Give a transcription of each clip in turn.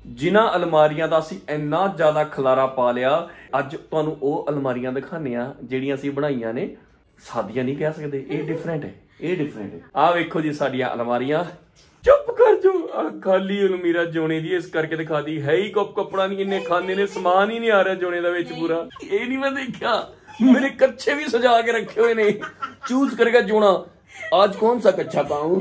जिन्हां अलमारियां दा असीं इन्ना ज़्यादा खलारा पा लिया, अज तुहानूं ओह अलमारियां दिखाने आ जिहड़ियां असीं बनाईयां ने। सादियां नहीं कह सकदे, ये डिफरेंट है, ये डिफरेंट है। आ वेखो जी साडियां अलमारियां। चुप कर जो, खाली अलमीरा जोने दी इस करके दिखा दी है ही कपड़ा नहीं, इन्ने खाने ने समान ही नहीं आ रहा जोने दा विच पूरा। ये नहीं मैं देखा, मेरे कच्छे भी सजा के रखे हुए ने। चूज करेगा जोना, आज कौन सा कच्छा पाऊं,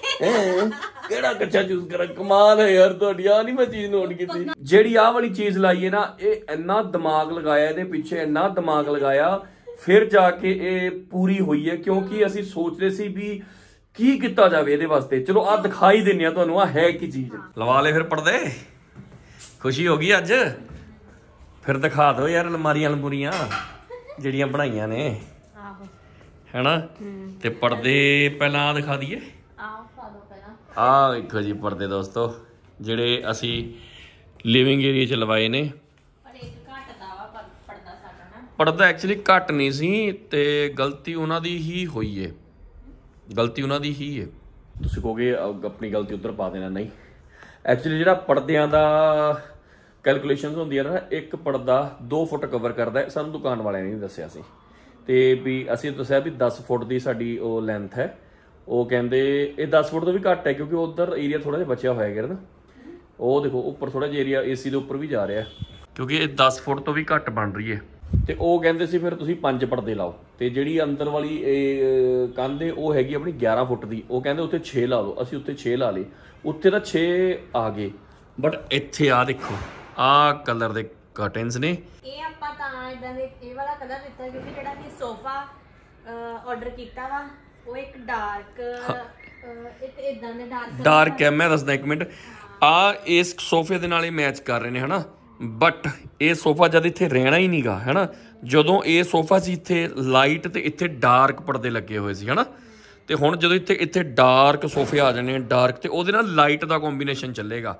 केड़ा कच्छा चूज करा। कमाल है यार तुहाडी, आ नहीं मैं चीज नोट की। जेड़ी आ वाली चीज लाई है ना, ये इन्ना दिमाग लगाया इहदे पिछे, इन्ना दिमाग लगाया, फिर जाके ये पूरी हुई है। क्योंकि असीं सोचदे सी भी की किता जावे इहदे वास्ते। चलो आ दिखाई दिन्ने आ तुहानूं, आ है की चीज। लवा ले फिर पर्दे, खुशी होगी अज। फिर दिखा दो यार अलमारियां अलमूरियां ਜਿਹੜੀਆਂ ਬਣਾਈਆਂ ਨੇ, ਆਹੋ ਹੈਨਾ। ਤੇ ਪਰਦੇ ਪਹਿਲਾਂ ਆ ਦਿਖਾ ਦਈਏ। ਆਹ ਪਾ ਦੋ ਪਹਿਲਾਂ। ਆਹ ਵੇਖੋ ਜੀ ਪਰਦੇ ਦੋਸਤੋ, ਜਿਹੜੇ ਅਸੀਂ ਲਿਵਿੰਗ ਏਰੀਆ 'ਚ ਲਵਾਏ ਨੇ। ਪਰ ਇੱਕ ਘੱਟ ਦਾ ਵਾ ਪਰਦਾ ਸਾਡਾ ਨਾ। ਪਰਦਾ ਐਕਚੁਅਲੀ ਘੱਟ ਨਹੀਂ ਸੀ, ਤੇ ਗਲਤੀ ਉਹਨਾਂ ਦੀ ਹੀ ਹੋਈ ਏ, ਗਲਤੀ ਉਹਨਾਂ ਦੀ ਹੀ ਏ। ਤੁਸੀਂ ਕਹੋਗੇ ਆਪਣੀ ਗਲਤੀ ਉੱਧਰ ਪਾ ਦੇਣਾ, ਨਹੀਂ। ਐਕਚੁਅਲੀ ਜਿਹੜਾ ਪਰਦਿਆਂ ਦਾ कैलकुलेशन होंदियां ना, एक पर्दा 2 फुट कवर करता है, सानू दुकान वाले ने दस्सिया सी। ते भी असीं दस्सिया भी 10 फुट की साडी वो लेंथ है। वो कहंदे ये 10 फुट तो भी घट है, क्योंकि उधर एरिया थोड़ा जिहा बचिया होया गिर ना। वो देखो उपर थोड़ा जिहा एरिया AC के उपर भी जा रहा है, क्योंकि ये 10 फुट तो भी घट बन रही है। तो वो कहंदे सी फिर तुसीं 5 पर्दे लाओ, तो जिहड़ी अंदर वाली कंध है वो हैगी अपनी 11 फुट की। वो कहंदे उत्थे 6 ला लो, असीं उत्थे 6 ला लए, उत्थे तां 6 आ गए। बट इत्थे आ देखो आ कलर दे कर्टन्स ने। ਇਹ ਆਪਾਂ ਤਾਂ ਇਦਾਂ ਦੇ ਇਹ ਵਾਲਾ ਕਲਰ ਦਿੱਤਾ ਕਿਉਂਕਿ ਜਿਹੜਾ ਅਸੀਂ ਸੋਫਾ ਆਰਡਰ ਕੀਤਾ ਵਾ ਉਹ ਇੱਕ ਡਾਰਕ ਇੱਕ ਇਦਾਂ ਦੇ ਡਾਰਕ ਹੈ। ਮੈਂ ਦੱਸਦਾ ਇੱਕ ਮਿੰਟ, ਆ ਇਸ ਸੋਫੇ ਦੇ ਨਾਲ ਹੀ ਮੈਚ ਕਰ ਰਹੇ ਨੇ ਹਨਾ। ਬਟ ਇਹ ਸੋਫਾ ਜਦ ਇੱਥੇ ਰਹਿਣਾ ਹੀ ਨਹੀਂਗਾ ਹੈਨਾ। ਜਦੋਂ ਇਹ ਸੋਫਾ ਸੀ ਇੱਥੇ ਲਾਈਟ ਤੇ ਇੱਥੇ ਡਾਰਕ ਪਰਦੇ ਲੱਗੇ ਹੋਏ ਸੀ ਹਨਾ। ਤੇ ਹੁਣ ਜਦੋਂ ਇੱਥੇ ਡਾਰਕ ਸੋਫੇ ਆ ਜਾਣੇ ਡਾਰਕ, ਤੇ ਉਹਦੇ ਨਾਲ ਲਾਈਟ ਦਾ ਕੰਬੀਨੇਸ਼ਨ ਚੱਲੇਗਾ।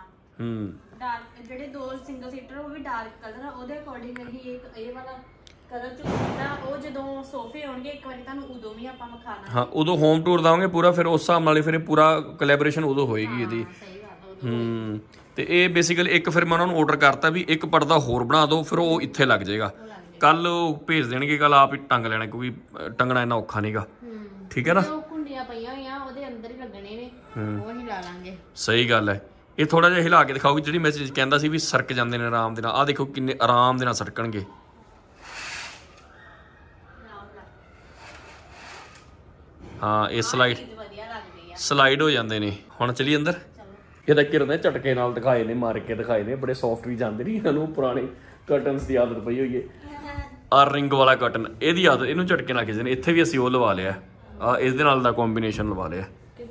ਜਿਹੜੇ 2 ਸਿੰਗਲ ਸੀਟਰ ਉਹ ਵੀ ਡਾਰਕ ਕਲਰ ਆ, ਉਹਦੇ ਅਕੋਰਡਿੰਗ ਹੀ ਇੱਕ ਇਹ ਵਾਲਾ ਕਲਰ ਚੂਜ਼ ਕੀਤਾ। ਉਹ ਜਦੋਂ ਸੋਫੇ ਆਉਣਗੇ ਇੱਕ ਵਾਰੀ ਤੁਹਾਨੂੰ ਉਦੋਂ ਵੀ ਆਪਾਂ ਵਿਖਾਣਾ। ਹਾਂ, ਉਦੋਂ ਹੋਮ ਟੂਰ ਦਾਂਗੇ ਪੂਰਾ, ਫਿਰ ਉਸ ਹਿਸਾਬ ਨਾਲ ਫਿਰ ਪੂਰਾ ਕੋਲੈਬੋਰੇਸ਼ਨ ਉਦੋਂ ਹੋਏਗੀ ਇਹਦੀ। ਸਹੀ ਗੱਲ ਆ। ਤੇ ਇਹ ਬੇਸਿਕਲੀ ਇੱਕ ਫਿਰ ਮੈਂ ਉਹਨਾਂ ਨੂੰ ਆਰਡਰ ਕਰਤਾ ਵੀ ਇੱਕ ਪਰਦਾ ਹੋਰ ਬਣਾ ਦਿਓ, ਫਿਰ ਉਹ ਇੱਥੇ ਲੱਗ ਜਾਏਗਾ। ਕੱਲ ਉਹ ਭੇਜ ਦੇਣਗੇ, ਕੱਲ ਆਪ ਹੀ ਟੰਗ ਲੈਣਾ, ਕਿਉਂਕਿ ਟੰਗਣਾ ਇੰਨਾ ਔਖਾ ਨਹੀਂਗਾ। ਠੀਕ ਹੈ ਨਾ। ਕੁੰਡੀਆਂ ਪਈਆਂ ਹੋਈਆਂ ਉਹਦੇ ਅੰਦਰ ਹੀ ਲੱਗਣੇ ਨੇ, ਉਹ ਹੀ ਲਾ ਲਾਂਗੇ। ਸਹੀ ਗੱਲ ਹੈ। ਇਹ ਥੋੜਾ ਜਿਹਾ ਹਿਲਾ ਕੇ ਦਿਖਾਓਗੇ, ਜਿਹੜੀ ਮੈਂ ਚੀਜ਼ ਕਹਿੰਦਾ ਸੀ ਵੀ ਸਰਕ ਜਾਂਦੇ ਨੇ ਆਰਾਮ ਦੇ ਨਾਲ। ਆਹ ਦੇਖੋ ਕਿੰਨੇ ਆਰਾਮ ਦੇ ਨਾਲ ਸਰਕਣਗੇ। ਹਾਂ, ਇਹ ਸਲਾਈਡ ਹੋ ਜਾਂਦੇ ਨੇ। ਹੁਣ ਚਲੀ ਅੰਦਰ। ਇਹਦਾ ਕਿਰਨੇ ਝਟਕੇ ਨਾਲ ਦਿਖਾਏ ਨੇ, ਮਾਰ ਕੇ ਦਿਖਾਏ ਨੇ, ਬੜੇ ਸੌਫਟ ਵੀ ਜਾਂਦੇ ਨਹੀਂ। ਇਹਨੂੰ ਪੁਰਾਣੇ ਕਰਟਨਸ ਦੀ ਆਦਤ ਪਈ ਹੋਈ ਹੈ। ਆਹ ਰਿੰਗ ਵਾਲਾ ਕਰਟਨ, ਇਹਦੀ ਆਦਤ, ਇਹਨੂੰ ਝਟਕੇ ਨਾਲ ਖਿੱਚਦੇ ਨੇ। ਇੱਥੇ ਵੀ ਅਸੀਂ ਉਹ ਲਵਾ ਲਿਆ, ਆਹ ਇਸਦੇ ਨਾਲ ਦਾ ਕੰਬੀਨੇਸ਼ਨ ਲਵਾ ਲਿਆ।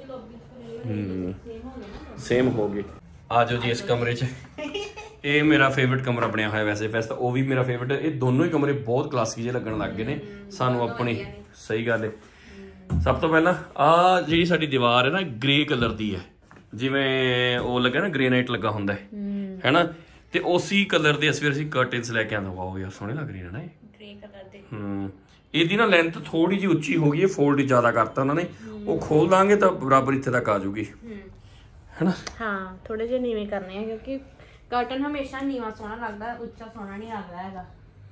सेम हो गए। आ जाओ जी इस कमरे च। ये मेरा फेवरेट कमरा बनया होया, वैसे तो वो भी मेरा फेवरेट। ये दोनों ही कमरे बहुत क्लासिक जे लगन लग गए ने सानू अपनी। सही गल है। सब तो पहला आ जी साडी दीवार है ना, ग्रे कलर दी है, जिवें वो लगा ना ग्रेनाइट लगा हुंदा है ना। ते उसी कलर दे असीं कर्टन्स लैके आंदे। वाओ यार सोहणे लग रहे ने ना ग्रे कलर दे। ਇਹਦੀ ਨਾ ਲੈਂਥ ਥੋੜੀ ਜਿਹੀ ਉੱਚੀ ਹੋ ਗਈ ਹੈ, ਫੋਲਡ ਜ਼ਿਆਦਾ ਕਰਤਾ ਉਹਨਾਂ ਨੇ। ਉਹ ਖੋਲ ਦਾਂਗੇ ਤਾਂ ਬਰਾਬਰ ਇੱਥੇ ਤੱਕ ਆ ਜਾਊਗੀ ਹੈਨਾ। ਹਾਂ, ਥੋੜੇ ਜਿਹੇ ਨੀਵੇਂ ਕਰਨੇ ਆ ਕਿਉਂਕਿ ਕਰਟਨ ਹਮੇਸ਼ਾ ਨੀਵਾਂ ਸੋਹਣਾ ਲੱਗਦਾ, ਉੱਚਾ ਸੋਹਣਾ ਨਹੀਂ ਲੱਗਦਾ ਹੈਗਾ।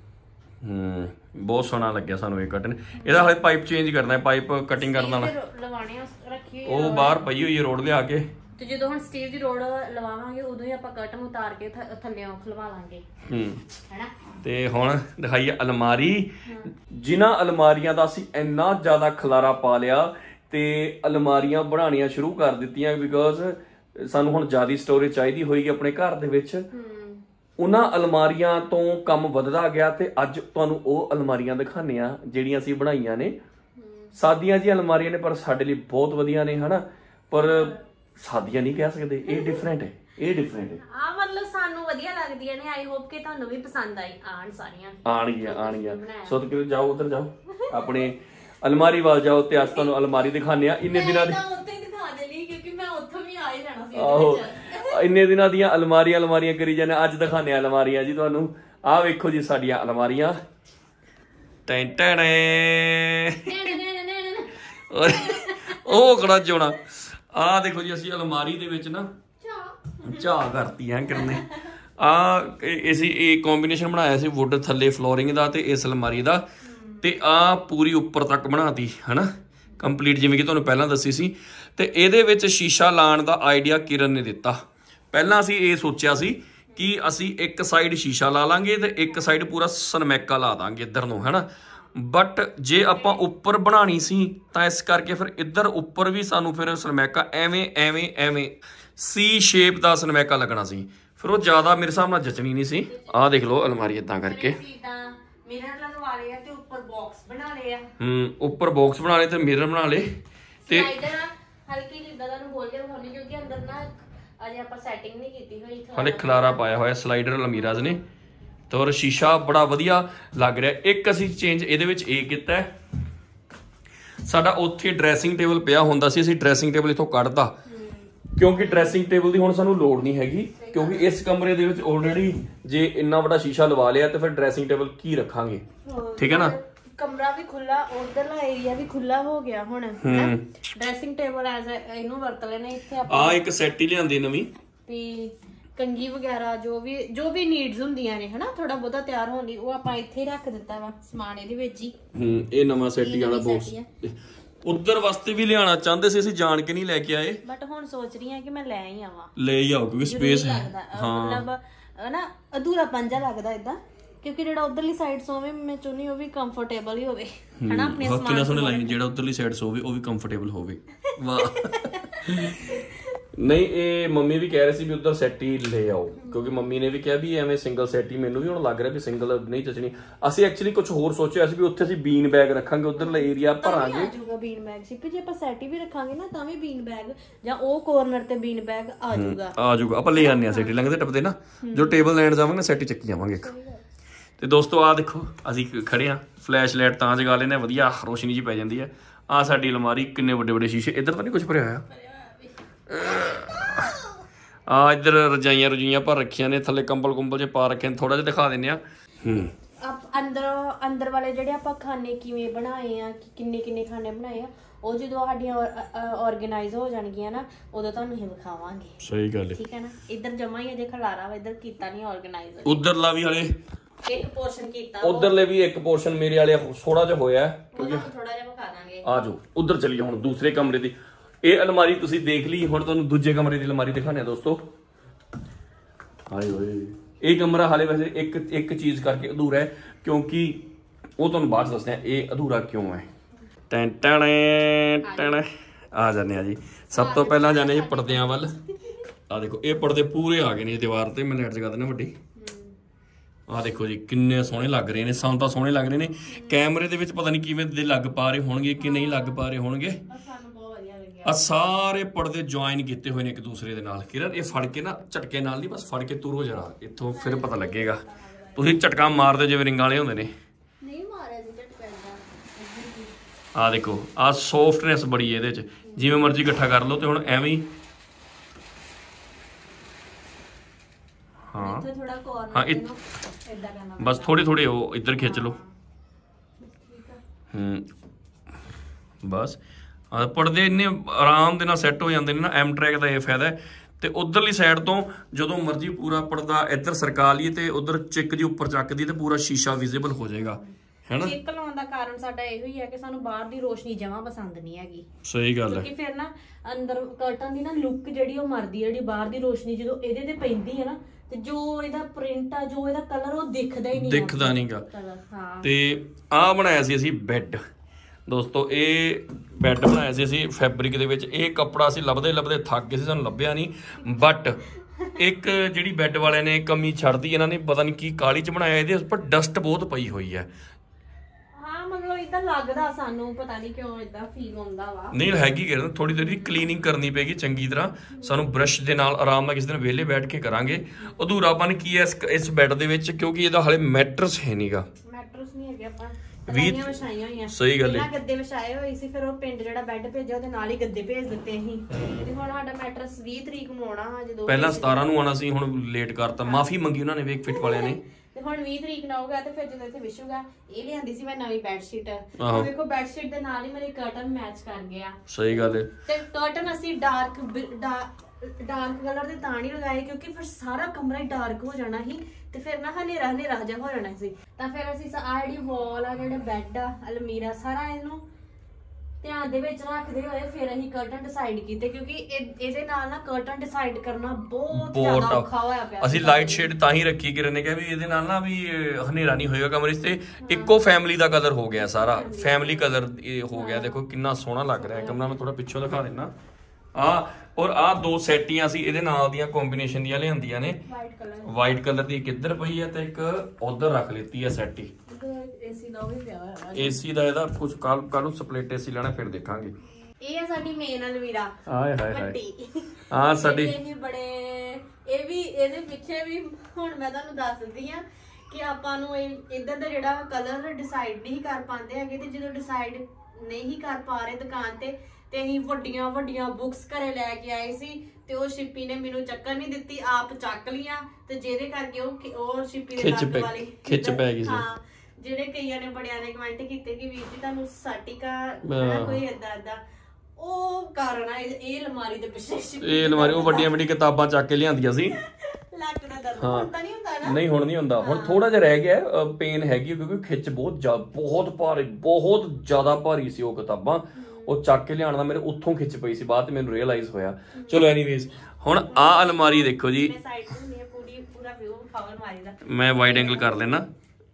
ਬਹੁਤ ਸੋਹਣਾ ਲੱਗਿਆ ਸਾਨੂੰ ਇਹ ਕਰਟਨ। ਇਹਦਾ ਹਲੇ ਪਾਈਪ ਚੇਂਜ ਕਰਨਾ ਹੈ, ਪਾਈਪ ਕਟਿੰਗ ਕਰਨ ਵਾਲਾ ਲਵਾਣੇ ਰੱਖੀ ਉਹ ਬਾਹਰ ਪਈ ਹੋਈ ਹੈ ਰੋਡ ਲਿਆ ਕੇ। ਤੇ ਜਦੋਂ ਹੁਣ ਸਟੀਲ ਦੀ ਰੋਡ ਲਵਾਵਾਂਗੇ ਉਦੋਂ ਹੀ ਆਪਾਂ ਕਰਟਨ ਉਤਾਰ ਕੇ ਥੱਲੇੋਂ ਖਲਵਾ ਲਾਂਗੇ ਹੈਨਾ। ਤੇ ਹੁਣ ਦਿਖਾਈਏ ਅਲਮਾਰੀ। ਜਿਨ੍ਹਾਂ ਅਲਮਾਰੀਆਂ ਦਾ ਅਸੀਂ ਇੰਨਾ ਜ਼ਿਆਦਾ ਖਲਾਰਾ ਪਾ ਲਿਆ ਤੇ ਅਲਮਾਰੀਆਂ ਬਣਾਉਣੀਆਂ ਸ਼ੁਰੂ ਕਰ ਦਿੱਤੀਆਂ, ਬਿਕੋਜ਼ ਸਾਨੂੰ ਹੁਣ ਜ਼ਿਆਦਾ ਸਟੋਰੇਜ ਚਾਹੀਦੀ ਹੋਏਗੀ ਆਪਣੇ ਘਰ ਦੇ ਵਿੱਚ। ਉਹਨਾਂ ਅਲਮਾਰੀਆਂ ਤੋਂ ਕੰਮ ਵੱਧਦਾ ਗਿਆ ਤੇ ਅੱਜ ਤੁਹਾਨੂੰ ਉਹ ਅਲਮਾਰੀਆਂ ਦਿਖਾਉਂਦੇ ਆ ਜਿਹੜੀਆਂ ਅਸੀਂ ਬਣਾਈਆਂ ਨੇ। ਸਾਦੀਆਂ ਜਿਹੀਆਂ ਅਲਮਾਰੀਆਂ ਨੇ ਪਰ ਸਾਡੇ ਲਈ ਬਹੁਤ ਵਧੀਆ ਨੇ ਹਨਾ। ਪਰ ਸਾਦੀਆਂ ਨਹੀਂ ਕਹਿ ਸਕਦੇ, ਇਹ ਡਿਫਰੈਂਟ ਹੈ, ਇਹ ਡਿਫਰੈਂਟ ਹੈ। ਆ ਮਤਲਬ ਸਾਨੂੰ ਵਧੀਆ ਲੱਗਦੀਆਂ ਨੇ। ਆਈ ਹੋਪ ਕਿ ਤੁਹਾਨੂੰ ਵੀ ਪਸੰਦ ਆਣ ਸਾਰੀਆਂ। ਆਣਗੀਆਂ। ਸੋ ਤੇ ਜਾਓ ਉਧਰ ਜਾਓ, ਆਪਣੇ ਅਲਮਾਰੀ ਵੱਲ ਜਾਓ ਤੇ ਅੱਜ ਤੁਹਾਨੂੰ ਅਲਮਾਰੀ ਦਿਖਾਉਂਦੇ ਆ। ਇੰਨੇ ਦਿਨਾਂ ਦੀ ਉੱਥੇ ਹੀ ਦਿਖਾ ਦੇਣੀ ਕਿਉਂਕਿ ਮੈਂ ਉੱਥੋਂ ਵੀ ਆ ਹੀ ਜਾਣਾ ਸੀ। ਆਹੋ, ਇੰਨੇ ਦਿਨਾਂ ਦੀਆਂ ਅਲਮਾਰੀਆਂ ਕਰੀ ਜਾਂਦੇ। ਅੱਜ ਦਿਖਾਉਂਦੇ ਆ ਅਲਮਾਰੀਆਂ ਜੀ ਤੁਹਾਨੂੰ। ਆਹ ਵੇਖੋ ਜੀ ਸਾਡੀਆਂ ਅਲਮਾਰੀਆਂ। ਉਹ ਖੜਾ ਚੋਣਾ। ਆਹ ਦੇਖੋ ਜੀ ਅਸੀਂ ਅਲਮਾਰੀ ਦੇ ਵਿੱਚ ਨਾ ਚਾਹ ਕਰਤੀ ਹੈ ਕਿਰਨੇ ਅਸੀਂ ਇਹ ਕੰਬੀਨੇਸ਼ਨ ਬਣਾਇਆ ਸੀ ਵੁੱਡ ਥੱਲੇ ਫਲੋਰਿੰਗ ਦਾ ਤੇ ਇਸ ਅਲਮਾਰੀ ਦਾ ਤੇ ਆ ਪੂਰੀ ਉੱਪਰ ਤੱਕ ਬਣਾਤੀ ਹਨਾ ਕੰਪਲੀਟ ਜਿਵੇਂ ਕਿ ਤੁਹਾਨੂੰ ਪਹਿਲਾਂ ਦੱਸੀ ਸੀ। ਤੇ ਇਹਦੇ ਵਿੱਚ ਸ਼ੀਸ਼ਾ ਲਾਉਣ ਦਾ ਆਈਡੀਆ ਕਿਰਨ ਨੇ ਦਿੱਤਾ। ਪਹਿਲਾਂ ਅਸੀਂ ਇਹ ਸੋਚਿਆ ਸੀ ਕਿ ਅਸੀਂ ਇੱਕ ਸਾਈਡ ਸ਼ੀਸ਼ਾ ਲਾ ਲਾਂਗੇ ਤੇ ਇੱਕ ਸਾਈਡ ਪੂਰਾ ਸਨਮੈਕਾ ਲਾ ਦਾਂਗੇ ਇੱਧਰ ਨੂੰ ਹਨਾ, ਬਟ ਜੇ ਆਪਾਂ ਉੱਪਰ ਬਣਾਣੀ ਸੀ ਤਾਂ ਇਸ ਕਰਕੇ ਫਿਰ ਇੱਧਰ ਉੱਪਰ ਵੀ ਸਾਨੂੰ ਫਿਰ ਸਨਮੈਕਾ ਐਵੇਂ ਸੀ ਸ਼ੇਪ ਦਾ ਸਨਮੈਕਾ ਲੱਗਣਾ ਸੀ, ਫਿਰ ਉਹ ਜ਼ਿਆਦਾ ਮੇਰੇ ਹਿਸਾਬ ਨਾਲ ਜਚਣੀ ਨਹੀਂ ਸੀ। ਆਹ ਦੇਖ ਲਓ ਅਲਮਾਰੀ ਇਦਾਂ ਕਰਕੇ ਮਿਰਰ ਲਗਵਾ ਲਿਆ ਤੇ ਉੱਪਰ ਬਾਕਸ ਬਣਾ ਲਿਆ। ਉੱਪਰ ਬਾਕਸ ਬਣਾ ਲਏ ਤੇ ਮਿਰਰ ਬਣਾ ਲਏ ਤੇ ਸਲਾਈਡਰ ਹਲਕੀ ਜਿਹੀ ਇਦਾਂ ਨੂੰ ਬੋਲ ਕੇ ਦਿਖਾਉਣੀ ਕਿਉਂਕਿ ਅੰਦਰ ਨਾ ਅਜੇ ਆਪਾਂ ਸੈਟਿੰਗ ਨਹੀਂ ਕੀਤੀ ਹੋਈ। ਹਲੇ ਖਲਾਰਾ ਪਾਇਆ ਹੋਇਆ ਸਲਾਈਡਰ ਅਲਮੀਰਾਜ਼ ਨੇ ਤੇ ਔਰ ਸ਼ੀਸ਼ਾ ਬੜਾ ਵਧੀਆ ਲੱਗ ਰਿਹਾ। ਇੱਕ ਅਸੀਂ ਚੇਂਜ ਇਹਦੇ ਵਿੱਚ ਇਹ ਕੀਤਾ ਹੈ, ਸਾਡਾ ਉੱਥੇ ਡਰੈਸਿੰਗ ਟੇਬਲ ਪਿਆ ਹੁੰਦਾ ਸੀ, ਅਸੀਂ ਡਰੈਸਿੰਗ ਟੇਬਲ ਇੱਥੋਂ ਕੱਢਤਾ ਕਿਉਂਕਿ ਡਰੈਸਿੰਗ ਟੇਬਲ ਦੀ ਹੁਣ ਸਾਨੂੰ ਲੋੜ ਨਹੀਂ ਹੈਗੀ ਕਿਉਂਕਿ ਇਸ ਕਮਰੇ ਦੇ ਵਿੱਚ ਆਲਰੇਡੀ ਜੇ ਇੰਨਾ ਵੱਡਾ ਸ਼ੀਸ਼ਾ ਲਵਾ ਲਿਆ ਤੇ ਫਿਰ ਡਰੈਸਿੰਗ ਟੇਬਲ ਕੀ ਰੱਖਾਂਗੇ, ਠੀਕ ਹੈ ਨਾ। ਕਮਰਾ ਵੀ ਖੁੱਲਾ, ਉਧਰਲਾ ਏਰੀਆ ਵੀ ਖੁੱਲਾ ਹੋ ਗਿਆ ਹੁਣ ਡਰੈਸਿੰਗ ਟੇਬਲ ਐਜ਼ ਇਹਨੂੰ ਵਰਤ ਲੈਣੇ ਇੱਥੇ ਆਪਾਂ। ਆ ਇੱਕ ਸੈੱਟ ਹੀ ਲਿਆਂਦੀ ਨਵੀਂ ਵੀ ਕੰਗੀ ਵਗੈਰਾ ਜੋ ਵੀ ਨੀਡਸ ਹੁੰਦੀਆਂ ਨੇ ਹਨਾ ਥੋੜਾ ਬਹੁਤਾ ਤਿਆਰ ਹੋਣ ਦੀ ਉਹ ਆਪਾਂ ਇੱਥੇ ਹੀ ਰੱਖ ਦਿੱਤਾ ਵਾ ਸਮਾਨ ਇਹਦੇ ਵਿੱਚ ਹੀ। ਇਹ ਨਵਾਂ ਸੈੱਟ ਹੀ ਆਣਾ ਬਾਕਸ ਉਧਰ ਵਾਸਤੇ ਵੀ ਲਿਆਣਾ ਚਾਹੁੰਦੇ ਸੀ ਅਸੀਂ ਜਾਣ ਕੇ ਨਹੀਂ ਲੈ ਕੇ ਆਏ, ਬਟ ਹੁਣ ਸੋਚ ਰਹੀ ਹਾਂ ਕਿ ਮੈਂ ਲੈ ਹੀ ਆਵਾਂ। ਲੈ ਹੀ ਆਓ ਕਿਉਂਕਿ ਸਪੇਸ ਹੈ ਮਤਲਬ ਨਾ ਅਧੂਰਾ ਪੰਜਾ ਲੱਗਦਾ ਇਦਾਂ ਕਿਉਂਕਿ ਜਿਹੜਾ ਉਧਰਲੀ ਸਾਈਡ ਸੋਵੇ ਮੈਂ ਚਾਹੁੰਦੀ ਉਹ ਵੀ ਕੰਫਰਟੇਬਲ ਹੀ ਹੋਵੇ ਹਨਾ ਆਪਣੇ ਸਮਾਨ ਕਿੰਨਾ ਸੋਹਣਾ ਲਾਈਨ ਜਿਹੜਾ ਉਧਰਲੀ ਸਾਈਡ ਸੋਵੇ ਉਹ ਵੀ ਕੰਫਰਟੇਬਲ ਹੋਵੇ। ਵਾਹ ਨਹੀਂ ਇਹ ਮੰਮੀ ਵੀ ਕਹਿ ਰਹੇ ਸੀ ਵੀ ਉਧਰ ਸੈੱਟ ਹੀ ਲੈ ਆਓ ਕਿਉਂਕਿ ਮੰਮੀ ਨੇ ਵੀ ਕਿਹਾ ਵੀ ਐਵੇਂ ਸਿੰਗਲ ਸੈੱਟ ਹੀ ਮੈਨੂੰ ਵੀ ਹੁਣ ਲੱਗ ਰਿਹਾ ਵੀ ਸਿੰਗਲ ਨਹੀਂ ਚੱਜਣੀ। ਅਸੀਂ ਐਕਚੁਅਲੀ ਕੁਝ ਹੋਰ ਸੋਚਿਆ ਸੀ ਵੀ ਉੱਥੇ ਅਸੀਂ ਬੀਨ ਬੈਗ ਰੱਖਾਂਗੇ ਉਧਰਲਾ ਏਰੀਆ ਭਰਾਂਗੇ ਆਜੂਗਾ ਬੀਨ ਬੈਗ ਸੀ ਜੇ ਆਪਾਂ ਸੈੱਟ ਵੀ ਰੱਖਾਂਗੇ ਨਾ ਤਾਂ ਵੀ ਬੀਨ ਬੈਗ ਜਾਂ ਉਹ ਕੋਰਨਰ ਤੇ ਬੀਨ ਬੈਗ ਆਜੂਗਾ ਆਪਾਂ ਲੈ ਆਨੇ ਆ ਸੈੱਟ ਲੰਘਦੇ ਟੱਪਦੇ ਨਾ ਜੋ ਟੇਬਲ ਲੈਣ ਜਾਵਾਂਗੇ ਸੈੱਟ ਚੱਕੀ ਜਾਵਾਂਗੇ ਇੱਕ। ਤੇ ਦੋਸਤੋ ਆ ਦੇਖੋ ਅਸੀਂ ਖੜੇ ਆ ਫਲੈਸ਼ ਲਾਈਟ ਤਾਂ ਜਗਾ ਲੈਨੇ ਵਧੀਆ ਰੋਸ਼ਨੀ ਜੀ ਪੈ ਜਾਂਦੀ ਹੈ। ਆ ਸਾਡੀ ਅਲਮਾਰੀ ਕਿੰਨੇ ਵੱਡੇ ਵੱਡੇ ਸ਼ੀਸ਼ੇ, ਇੱਧਰ ਤਾਂ ਨਹੀਂ ਕੁਝ ਭਰਿਆ ਹੋਇਆ। ਆ ਇੱਧਰ ਰਜਾਈਆਂ ਭਰ ਰੱਖੀਆਂ ਨੇ, ਥੱਲੇ ਕੰਬਲ ਜੇ ਪਾ ਰੱਖੇ ਨੇ, ਥੋੜਾ ਜਿਹਾ ਦਿਖਾ ਦਿੰਨੇ ਆ। ਅੰਦਰ ਵਾਲੇ ਜਿਹੜੇ ਆਪਾਂ ਖਾਣੇ ਕਿਵੇਂ ਬਣਾਏ ਆ ਕਿੰਨੇ ਖਾਣੇ ਬਣਾਏ ਆ ਉਹ ਜਦੋਂ ਸਾਡੀਆਂ ਆਰਗੇਨਾਈਜ਼ ਹੋ ਜਾਣਗੀਆਂ ਨਾ ਉਦੋਂ ਤੁਹਾਨੂੰ ਇਹ ਵਿਖਾਵਾਂਗੇ। ਸਹੀ ਗੱਲ ਹੈ, ਠੀਕ ਹੈ ਨਾ। ਇੱਧਰ ਜਮਾ ਹੀ ਅਜੇ ਖਲਾਰਾ ਵਾ, ਇੱਧਰ ਕੀਤਾ ਨਹੀਂ ਆਰਗੇਨਾਈਜ਼। ਉਧਰਲਾ ਵੀ ਹਲੇ ਇੱਕ ਪੋਰਸ਼ਨ ਕੀਤਾ, ਉਧਰਲੇ ਵੀ ਇੱਕ ਪੋਰਸ਼ਨ ਮੇਰੇ ਵਾਲੇ ਥੋੜਾ ਜਿਹਾ ਹੋਇਆ ਕਿਉਂਕਿ ਥੋੜਾ ਜਿਹਾ ਵਿਖਾ ਦਾਂਗੇ। ਆਜੋ ਉਧਰ ਚੱਲੀਏ ਹੁਣ ਦੂਸਰੇ ਕਮਰੇ ਦੀ। ਇਹ ਅਲਮਾਰੀ ਤੁਸੀਂ ਦੇਖ ਲਈ, ਹੁਣ ਤੁਹਾਨੂੰ ਦੂਜੇ ਕਮਰੇ ਦੀ ਅਲਮਾਰੀ ਦਿਖਾਣੇ ਆ ਦੋਸਤੋ। ਹਾਏ ਓਏ ਇਹ ਕਮਰਾ ਹਾਲੇ ਵੈਸੇ ਇੱਕ ਚੀਜ਼ ਕਰਕੇ ਅਧੂਰਾ ਹੈ ਕਿਉਂਕਿ ਉਹ ਤੁਹਾਨੂੰ ਬਾਅਦ ਦੱਸਦੇ ਆ ਇਹ ਅਧੂਰਾ ਕਿਉਂ ਹੈ। ਆ ਜਾਂਦੇ ਆ ਜੀ। ਸਭ ਤੋਂ ਪਹਿਲਾਂ ਜਾਂਦੇ ਜੀ ਪਰਦਿਆਂ ਵੱਲ। ਆ ਦੇਖੋ ਇਹ ਪਰਦੇ ਪੂਰੇ ਆ ਗਏ ਨੇ ਦੀਵਾਰ ਤੇ, ਮੈਂ ਲਾਈਟ ਜਗਾ ਦਿੰਦਾ ਵੱਡੀ। ਆਹ ਦੇਖੋ ਜੀ ਕਿੰਨੇ ਸੋਹਣੇ ਲੱਗ ਰਹੇ ਨੇ, ਸਾਨੂੰ ਤਾਂ ਸੋਹਣੇ ਲੱਗ ਰਹੇ ਨੇ। ਕੈਮਰੇ ਦੇ ਵਿੱਚ ਪਤਾ ਨਹੀਂ ਕਿਵੇਂ ਦੇ ਲੱਗ ਪਾ ਰਹੇ ਹੋਣਗੇ ਕਿ ਨਹੀਂ ਲੱਗ ਪਾ ਰਹੇ ਹੋਣਗੇ। ਆ ਸਾਰੇ ਪਰਦੇ ਜੁਆਇਨ ਕੀਤੇ ਹੋਏ ਨੇ ਇੱਕ ਦੂਸਰੇ ਦੇ ਨਾਲ। ਕਿਰਨ ਇਹ ਫੜ ਕੇ ਨਾ ਝਟਕੇ ਨਾਲ ਨਹੀਂ, ਬਸ ਫੜ ਕੇ ਤੁਰੋ ਜਰਾ ਇੱਥੋਂ, ਫਿਰ ਪਤਾ ਲੱਗੇਗਾ। ਤੁਸੀਂ ਝਟਕਾ ਮਾਰਦੇ ਜਿਵੇਂ ਰਿੰਗਾਂ ਵਾਲੇ ਹੁੰਦੇ ਨੇ। ਆ ਦੇਖੋ ਆ ਸੌਫਟਨੈਸ ਬੜੀ ਇਹਦੇ ਚ, ਜਿਵੇਂ ਮਰਜ਼ੀ ਇਕੱਠਾ ਕਰ ਲਓ। ਤੇ ਹੁਣ ਐਵੇਂ ਹੀ ਹਾਂ ਬਸ ਥੋੜੇ ਉਹ ਇੱਧਰ ਖਿੱਚ ਲਓ। ਬਸ ਪਰਦੇ ਇੰਨੇ ਆਰਾਮ ਦੇ ਨਾਲ ਸੈੱਟ ਹੋ ਜਾਂਦੇ ਨੇ ਨਾ। ਐਮ ਟਰੈਕ ਦਾ ਇਹ ਫਾਇਦਾ ਹੈ। ਤੇ ਉਧਰਲੀ ਸਾਈਡ ਤੋਂ ਜਦੋਂ ਮਰਜ਼ੀ ਪੂਰਾ ਪਰਦਾ ਇੱਧਰ ਸਰਕਾ ਲਈਏ ਤੇ ਉਧਰ ਚਿੱਕ ਜੀ ਉੱਪਰ ਚੱਕਦੀ ਤੇ ਪੂਰਾ ਸ਼ੀਸ਼ਾ ਵਿਜ਼ੀਬਲ ਹੋ ਜਾਏਗਾ, ਹੈਨਾ। ਚਿੱਕ ਲਾਉਣ ਦਾ ਕਾਰਨ ਸਾਡਾ ਇਹੋ ਹੀ ਹੈ ਕਿ ਸਾਨੂੰ ਬਾਹਰ ਦੀ ਰੋਸ਼ਨੀ ਜਮਾਂ ਪਸੰਦ ਨਹੀਂ ਹੈਗੀ। ਸਹੀ ਗੱਲ ਹੈ, ਕਿਉਂਕਿ ਫਿਰ ਨਾ ਅੰਦਰ ਕਰਟਨ ਦੀ ਨਾ ਲੁੱਕ ਜਿਹੜੀ ਉਹ ਮਰਦੀ ਹੈ, ਜਿਹੜੀ ਬਾਹਰ ਦੀ ਰੋਸ਼ਨੀ ਜਦੋਂ ਇਹਦੇ ਤੇ ਪੈਂਦੀ ਹੈ ਨਾ ਤੇ ਜੋ ਇਹਦਾ ਪ੍ਰਿੰਟ ਆ, ਜੋ ਇਹਦਾ ਕਲਰ, ਉਹ ਦਿਖਦਾ ਹੀ ਨਹੀਂ, ਦਿਖਦਾ ਨਹੀਂਗਾ। ਤੇ ਆਹ ਬਣਾਇਆ ਸੀ ਅਸੀਂ ਬੈੱਡ ਦੋਸਤੋ। ਇਹ ਬੈੱਡ ਬਣਾਇਆ ਸੀ ਅਸੀਂ ਫੈਬਰਿਕ ਦੇ ਵਿੱਚ। ਇਹ ਕੱਪੜਾ ਅਸੀਂ ਲੱਭਦੇ ਥੱਕ ਗਏ ਸੀ, ਸਾਨੂੰ ਲੱਭਿਆ ਨਹੀਂ। ਬਟ ਇੱਕ ਜਿਹੜੀ ਬੈੱਡ ਵਾਲਿਆਂ ਨੇ ਕਮੀ ਛੱਡਦੀ, ਇਹਨਾਂ ਨੇ ਪਤਾ ਨਹੀਂ ਕੀ ਕਾਲੀ ਚ ਬਣਾਇਆ। ਇਹਦੇ ਉੱਪਰ ਡਸਟ ਬਹੁਤ ਪਈ ਹੋਈ ਹੈ। ਮਤਲਬ ਇਦਾਂ ਲੱਗਦਾ ਸਾਨੂੰ, ਪਤਾ ਨਹੀਂ ਕਿਉਂ ਇਦਾਂ ਫੀਲ ਹੁੰਦਾ ਵਾ। ਨਹੀਂ ਹੈਗੀ ਕਿ ਥੋੜੀ ਕਲੀਨਿੰਗ ਕਰਨੀ ਪੈਗੀ ਚੰਗੀ ਤਰ੍ਹਾਂ। ਸਾਨੂੰ ਬ੍ਰਸ਼ ਦੇ ਨਾਲ ਆਰਾਮ ਨਾਲ ਕਿਸੇ ਦਿਨ ਵਿਹਲੇ ਬੈਠ ਕੇ ਕਰਾਂਗੇ। ਅਧੂਰਾਪਨ ਕੀ ਹੈ ਇਸ ਬੈੱਡ ਦੇ ਵਿੱਚ ਕਿਉਂਕਿ ਇਹਦਾ ਹਾਲੇ ਮੈਟਰਸ ਹੈ ਨਹੀਂਗਾ। ਮੈਟਰਸ ਨਹੀਂ ਹੈਗੇ, ਆਪਾਂ ਵਿਛਾਈਆਂ ਹੋਈਆਂ। ਸਹੀ ਗੱਲ ਹੈ, ਗੱਦੇ ਵਿਛਾਏ ਹੋਏ ਸੀ, ਫਿਰ ਉਹ ਪਿੰਡ ਜਿਹੜਾ ਬੈੱਡ ਭੇਜਿਆ ਉਹਦੇ ਨਾਲ ਹੀ ਗੱਦੇ ਭੇਜ ਦਿੱਤੇ ਅਸੀਂ। ਤੇ ਹੁਣ ਸਾਡਾ ਮੈਟਰਸ 20 ਤਰੀਕ ਨੂੰ ਆਉਣਾ ਵਾ। ਜਦੋਂ ਪਹਿਲਾਂ 17 ਨੂੰ ਆਉਣਾ ਸੀ, ਹੁਣ ਲੇਟ ਕਰਤਾ। ਮਾਫੀ ਮੰਗੀ ਉਹਨਾਂ ਨੇ ਵੇਕ ਫਿਟ ਵਾਲਿਆਂ ਨੇ। ਤੇ ਹੁਣ 20 ਤਰੀਕ ਨੂੰ ਆਊਗਾ ਤੇ ਫਿਰ ਜਦੋਂ ਇੱਥੇ ਵਿਸ਼ੂਗਾ। ਇਹ ਲਿਆਂਦੀ ਸੀ ਮੈਂ ਨਵੀਂ ਬੈੱਡਸ਼ੀਟ। ਵੇਖੋ ਬੈੱਡਸ਼ੀਟ ਦੇ ਨਾਲ ਹੀ ਮੇਰੇ ਕਰਟਨ ਮੈਚ ਕਰ ਗਿਆ। ਸਹੀ ਗੱਲ ਹੈ। ਤੇ ਕਰਟਨ ਅਸੀਂ ਡਾਰਕ ਡਾਰਕ ਕਲਰ ਦੇ ਤਾਂ ਨਹੀਂ ਲਗਾਏ ਕਿਉਂਕਿ ਫਿਰ ਸਾਰਾ ਕਮਰਾ ਹੀ ਡਾਰਕ ਹੋ ਜਾਣਾ ਸੀ ਤੇ ਫਿਰ ਨਾ ਹਨੇਰਾ ਹਨੇਰਾ ਜਿਹਾ ਹੋ ਜਾਣਾ ਸੀ। ਤਾਂ ਫਿਰ ਅਸੀਂ ਆ ਜਿਹੜੀ ਵਾਲ ਆ, ਜਿਹੜਾ ਬੈੱਡ ਆ, ਅਲਮੀਰਾ, ਸਾਰਾ ਇਹਨੂੰ ਧਿਆਨ ਦੇ ਵਿੱਚ ਰੱਖਦੇ ਹੋਏ ਫਿਰ ਅਸੀਂ ਕਰਟਨ ਡਿਸਾਈਡ ਕੀਤੇ ਕਿਉਂਕਿ ਇਹਦੇ ਨਾਲ ਨਾ ਕਰਟਨ ਡਿਸਾਈਡ ਕਰਨਾ ਬਹੁਤ ਜ਼ਿਆਦਾ ਔਖਾ ਹੋਇਆ ਪਿਆ। ਅਸੀਂ ਲਾਈਟ ਸ਼ੇਡ ਤਾਂ ਹੀ ਰੱਖੀ ਕਿਰਨ ਨੇ ਕਿਹਾ ਵੀ ਇਹਦੇ ਨਾਲ ਨਾ ਵੀ ਹਨੇਰਾ ਨਹੀਂ ਹੋਏਗਾ ਕਮਰੇ 'ਚ, ਤੇ ਇੱਕੋ ਫੈਮਿਲੀ ਦਾ ਕਲਰ ਹੋ ਗਿਆ, ਸਾਰਾ ਫੈਮਿਲੀ ਕਲਰ ਹੋ ਗਿਆ। ਦੇਖੋ ਕਿੰਨਾ ਸੋਹਣਾ ਲੱਗ ਰਿਹਾ ਹੈ ਕਮਰਾ। ਮੈਂ ਥੋੜਾ ਪਿੱਛੋਂ ਦਿਖਾ ਦੇਣਾ। ਔਰ ਆ ਦੋ ਸੈਟੀਆਂ ਸੀ ਇਹਦੇ ਨਾਲ ਦੀਆਂ ਕੰਬੀਨੇਸ਼ਨ ਦੀਆਂ ਲਿਆਂਦੀਆਂ ਨੇ, ਵਾਈਟ ਕਲਰ ਦੀ ਇੱਕ ਇੱਧਰ ਪਈ ਹੈ ਤੇ ਇੱਕ ਉਧਰ ਰੱਖ ਲਿੱਤੀ ਹੈ ਸੈਟੀ। ਏਸੀ ਦਾ ਇਹਦਾ ਕੁਝ ਕੱਲ ਨੂੰ ਸਪਲਿਟ ਏਸੀ ਲੈਣਾ ਫਿਰ ਦੇਖਾਂਗੇ। ਇਹ ਹੈ ਸਾਡੀ ਮੇਨ ਅਲਮੀਰਾ। ਹਾਏ ਹਾਏ ਹਾਏ ਸਾਡੀ ਇਹ ਬੜੇ, ਇਹ ਵੀ ਇਹਦੇ ਪਿੱਛੇ ਵੀ ਹੁਣ ਮੈਂ ਤੁਹਾਨੂੰ ਦੱਸਦੀ ਆ ਕਿ ਆਪਾਂ ਨੂੰ ਇੱਧਰ ਦਾ ਜਿਹੜਾ ਕਲਰ ਡਿਸਾਈਡ ਨਹੀਂ ਕਰ ਪਾਉਂਦੇ ਹੈਗੇ, ਤੇ ਜਦੋਂ ਡਿਸਾਈਡ ਨਹੀਂ ਕਰ ਪਾ ਰਹੇ ਦੁਕਾਨ ਤੇ ਅਸੀਂ ਵੱਡੀਆਂ ਵੱਡੀਆਂ ਬੁੱਕਸ ਘਰੇ ਲੈ ਕੇ ਆਏ ਸੀ ਤੇ ਉਹ ਸ਼ਿੱਪੀ ਨੇ ਮੈਨੂੰ ਚੱਕਰ ਨਹੀਂ ਦਿੱਤੀ, ਆਪ ਚੱਕ ਲੀਆਂ ਤੇ ਜਿਹਦੇ ਕਰਕੇ ਉਹ ਸ਼ਿੱਪੀ ਦੇ ਲੱਗ ਵਾਲੀ ਖਿੱਚ ਪੈ ਗਈ ਸੀ। ਹਾਂ, ਜਿਹੜੇ ਕਈਆਂ ਨੇ ਬੜਿਆਂ ਨੇ ਕਮੈਂਟ ਕੀਤੇ ਕਿ ਵੀਰ ਜੀ ਤੁਹਾਨੂੰ ਸਾਟਿਕਾ ਕੋਈ ਏਦਾਂ ਉਹ ਕਾਰਨ ਆ ਇਹ ਅਲਮਾਰੀ ਦੇ ਪਿੱਛੇ। ਇਹ ਅਲਮਾਰੀ ਉਹ ਵੱਡੀਆਂ ਵੱਡੀਆਂ ਕਿਤਾਬਾਂ ਚੱਕ ਕੇ ਲਿਆਂਦੀਆਂ ਸੀ। ਲੱਕ ਦਾ ਦਰਦ ਹੁਣ ਤਾਂ ਨਹੀਂ ਹੁੰਦਾ ਨਾ। ਨਹੀਂ ਹੁਣ ਨਹੀਂ ਹੁੰਦਾ, ਹੁਣ ਥੋੜਾ ਜਿਹਾ ਰਹਿ ਗਿਆ, ਪੇਨ ਹੈਗੀ ਕਿਉਂਕਿ ਖਿੱਚ ਬਹੁਤ ਭਾਰੀ, ਬਹੁਤ ਜ਼ਿਆਦਾ ਭਾਰੀ ਸੀ ਉਹ ਕਿਤਾਬਾਂ। ਉਹ ਚੱਕ ਕੇ ਲਿਆਉਣ ਦਾ ਮੇਰੇ ਉੱਥੋਂ ਖਿੱਚ ਪਈ ਸੀ, ਬਾਅਦ ਮੈਨੂੰ ਰੀਅਲਾਈਜ਼ ਹੋਇਆ। ਚਲੋ ਐਨੀਵੇਜ਼ ਹੁਣ ਆਹ ਅਲਮਾਰੀ ਦੇਖੋ ਜੀ, ਮੈਂ ਵਾਈਡ ਐਂਗਲ ਕਰ ਲੈਣਾ।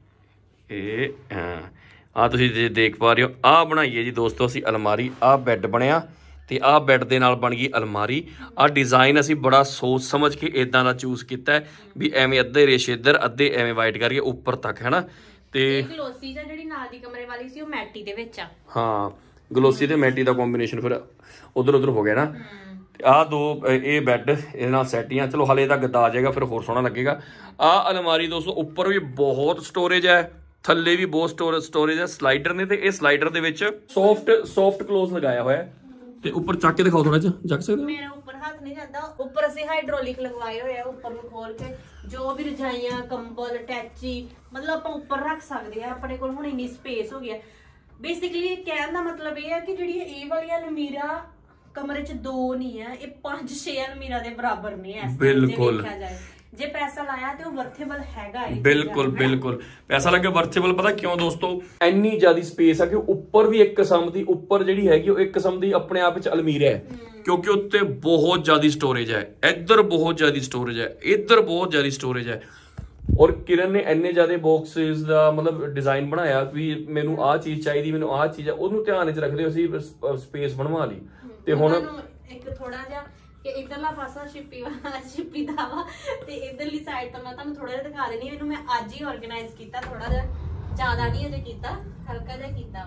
ਇਹ ਆ ਤੁਸੀਂ ਦੇਖ ਪਾ ਰਹੇ ਹੋ, ਆਹ ਬਣਾਈਏ ਜੀ ਦੋਸਤੋ ਅਸੀਂ ਅਲਮਾਰੀ। ਆਹ ਬੈੱਡ ਬਣਿਆ ਤੇ ਆਹ ਬੈੱਡ ਦੇ ਨਾਲ ਬਣ ਗਈ ਅਲਮਾਰੀ। ਆਹ ਡਿਜ਼ਾਈਨ ਅਸੀਂ ਬੜਾ ਸੋਚ ਸਮਝ ਕੇ ਇਦਾਂ ਦਾ ਚੂਜ਼ ਕੀਤਾ ਵੀ ਐਵੇਂ ਅੱਧੇ ਰੇਸ਼ੇ ਇੱਧਰ ਅੱਧੇ ਐਵੇਂ ਵਾਈਟ ਕਰਕੇ ਉੱਪਰ ਤੱਕ, ਹੈ ਨਾ। ਤੇ ਗਲੋਸੀ ਜਿਹੜੀ ਨਾਲ ਦੀ ਕਮਰੇ ਵਾਲੀ ਸੀ ਉਹ ਮੈਟੀ ਦੇ ਵਿੱਚ ਆ। ਹਾਂ, ਗਲੋਸੀ ਤੇ ਮੈਟੀ ਦਾ ਕੰਬੀਨੇਸ਼ਨ ਫਿਰ ਉਧਰ ਉਧਰ ਹੋ ਗਿਆ ਨਾ। ਆਹ ਦੋ ਇਹ ਬੈੱਡ ਇਹਦੇ ਨਾਲ ਸੈਟੀਆਂ। ਚਲੋ ਹਲੇ ਤਾਂ ਗੱਦਾ ਆ ਜਾਏਗਾ ਫਿਰ ਹੋਰ ਸੋਹਣਾ ਲੱਗੇਗਾ। ਆਹ ਅਲਮਾਰੀ ਦੋਸਤੋ ਉੱਪਰ ਵੀ ਬਹੁਤ ਸਟੋਰੇਜ ਹੈ, ਥੱਲੇ ਵੀ ਬਹੁਤ ਸਟੋਰੇਜ ਹੈ। ਸਲਾਈਡਰ ਨੇ ਤੇ ਇਹ ਸਲਾਈਡਰ ਦੇ ਵਿੱਚ ਸੌਫਟ ਕਲੋਜ਼ ਲਗਾਇਆ ਹੋਇਆ ਤੇ ਉੱਪਰ ਚੱਕ ਕੇ ਦਿਖਾਓ ਥੋੜਾ ਜਿਹਾ, ਚੱਕ ਸਕਦੇ ਹੋ? ਮੇਰਾ ਉੱਪਰ ਹੱਥ ਨਹੀਂ ਜਾਂਦਾ। ਉੱਪਰ ਅਸੀਂ ਹਾਈਡ੍ਰੋਲਿਕ ਲਗਵਾਏ ਹੋਏ ਆ, ਉੱਪਰ ਨੂੰ ਖੋਲ ਕੇ ਜੋ ਵੀ ਰਜਾਈਆਂ, ਕੰਬਲ, ਅਟੈਚੀ ਮਤਲਬ ਆਪਾਂ ਉੱਪਰ ਰੱਖ ਸਕਦੇ ਆ। ਆਪਣੇ ਕੋਲ ਹੁਣ ਇੰਨੀ ਸਪੇਸ ਹੋ ਗਿਆ। ਬੇਸਿਕਲੀ ਕਹਿਣ ਦਾ ਮਤਲਬ ਇਹ ਹੈ ਕਿ ਜਿਹੜੀ ਇਹ ਵਾਲੀ ਅਲਮੀਰਾ ਕਮਰੇ 'ਚ 2 ਨਹੀਂ ਹੈ, ਇਹ 5-6 ਅਲਮੀਰਾ ਦੇ ਬਰਾਬਰ ਨੇ। ਬਿਲਕੁਲ, ਜੇ ਪੈਸਾ ਲਾਇਆ ਤੇ ਉਹ ਵਰਥੇਬਲ ਹੈਗਾ ਹੈ। ਬਿਲਕੁਲ ਬਿਲਕੁਲ ਪੈਸਾ ਲੱਗੇ ਵਰਥੇਬਲ। ਪਤਾ ਕਿਉਂ ਦੋਸਤੋ? ਇੰਨੀ ਜ਼ਿਆਦਾ ਸਪੇਸ ਆ ਕਿ ਉੱਪਰ ਵੀ ਇੱਕ ਕਿਸਮ ਦੀ, ਉੱਪਰ ਜਿਹੜੀ ਹੈਗੀ ਉਹ ਇੱਕ ਕਿਸਮ ਦੀ ਆਪਣੇ ਆਪ ਵਿੱਚ ਅਲਮੀਰਾ ਹੈ ਕਿਉਂਕਿ ਉੱਤੇ ਬਹੁਤ ਜ਼ਿਆਦਾ ਸਟੋਰੇਜ ਹੈ। ਇੱਧਰ ਬਹੁਤ ਜ਼ਿਆਦਾ ਸਟੋਰੇਜ ਹੈ, ਇੱਧਰ ਬਹੁਤ ਜ਼ਿਆਦਾ ਸਟੋਰੇਜ ਹੈ। ਔਰ ਕਿਰਨ ਨੇ ਇੰਨੇ ਜ਼ਿਆਦਾ ਬਾਕਸਿਸ ਦਾ ਮਤਲਬ ਡਿਜ਼ਾਈਨ ਬਣਾਇਆ ਵੀ ਮੈਨੂੰ ਆਹ ਚੀਜ਼ ਚਾਹੀਦੀ, ਮੈਨੂੰ ਆਹ ਚੀਜ਼ ਆ, ਉਹਨੂੰ ਧਿਆਨ ਵਿੱਚ ਰੱਖਦੇ ਅਸੀਂ ਸਪੇਸ ਬਣਵਾ ਲਈ। ਤੇ ਹੁਣ ਇੱਕ ਥੋੜਾ ਜਿਹਾ ਕਿ ਇਧਰਲਾ ਪਾਸਾ ਸ਼ਿੱਪੀ ਦਾ ਵਾ ਤੇ ਇਧਰਲੀ ਸਾਈਡ ਤੋਂ ਮੈਂ ਤੁਹਾਨੂੰ ਥੋੜਾ ਜਿਹਾ ਦਿਖਾ ਦੇਣੀ। ਇਹਨੂੰ ਮੈਂ ਅੱਜ ਹੀ ਆਰਗੇਨਾਈਜ਼ ਕੀਤਾ, ਥੋੜਾ ਜਿਹਾ ਜ਼ਿਆਦਾ ਨਹੀਂ ਅਜੇ ਕੀਤਾ, ਹਲਕਾ ਜਿਹਾ ਕੀਤਾ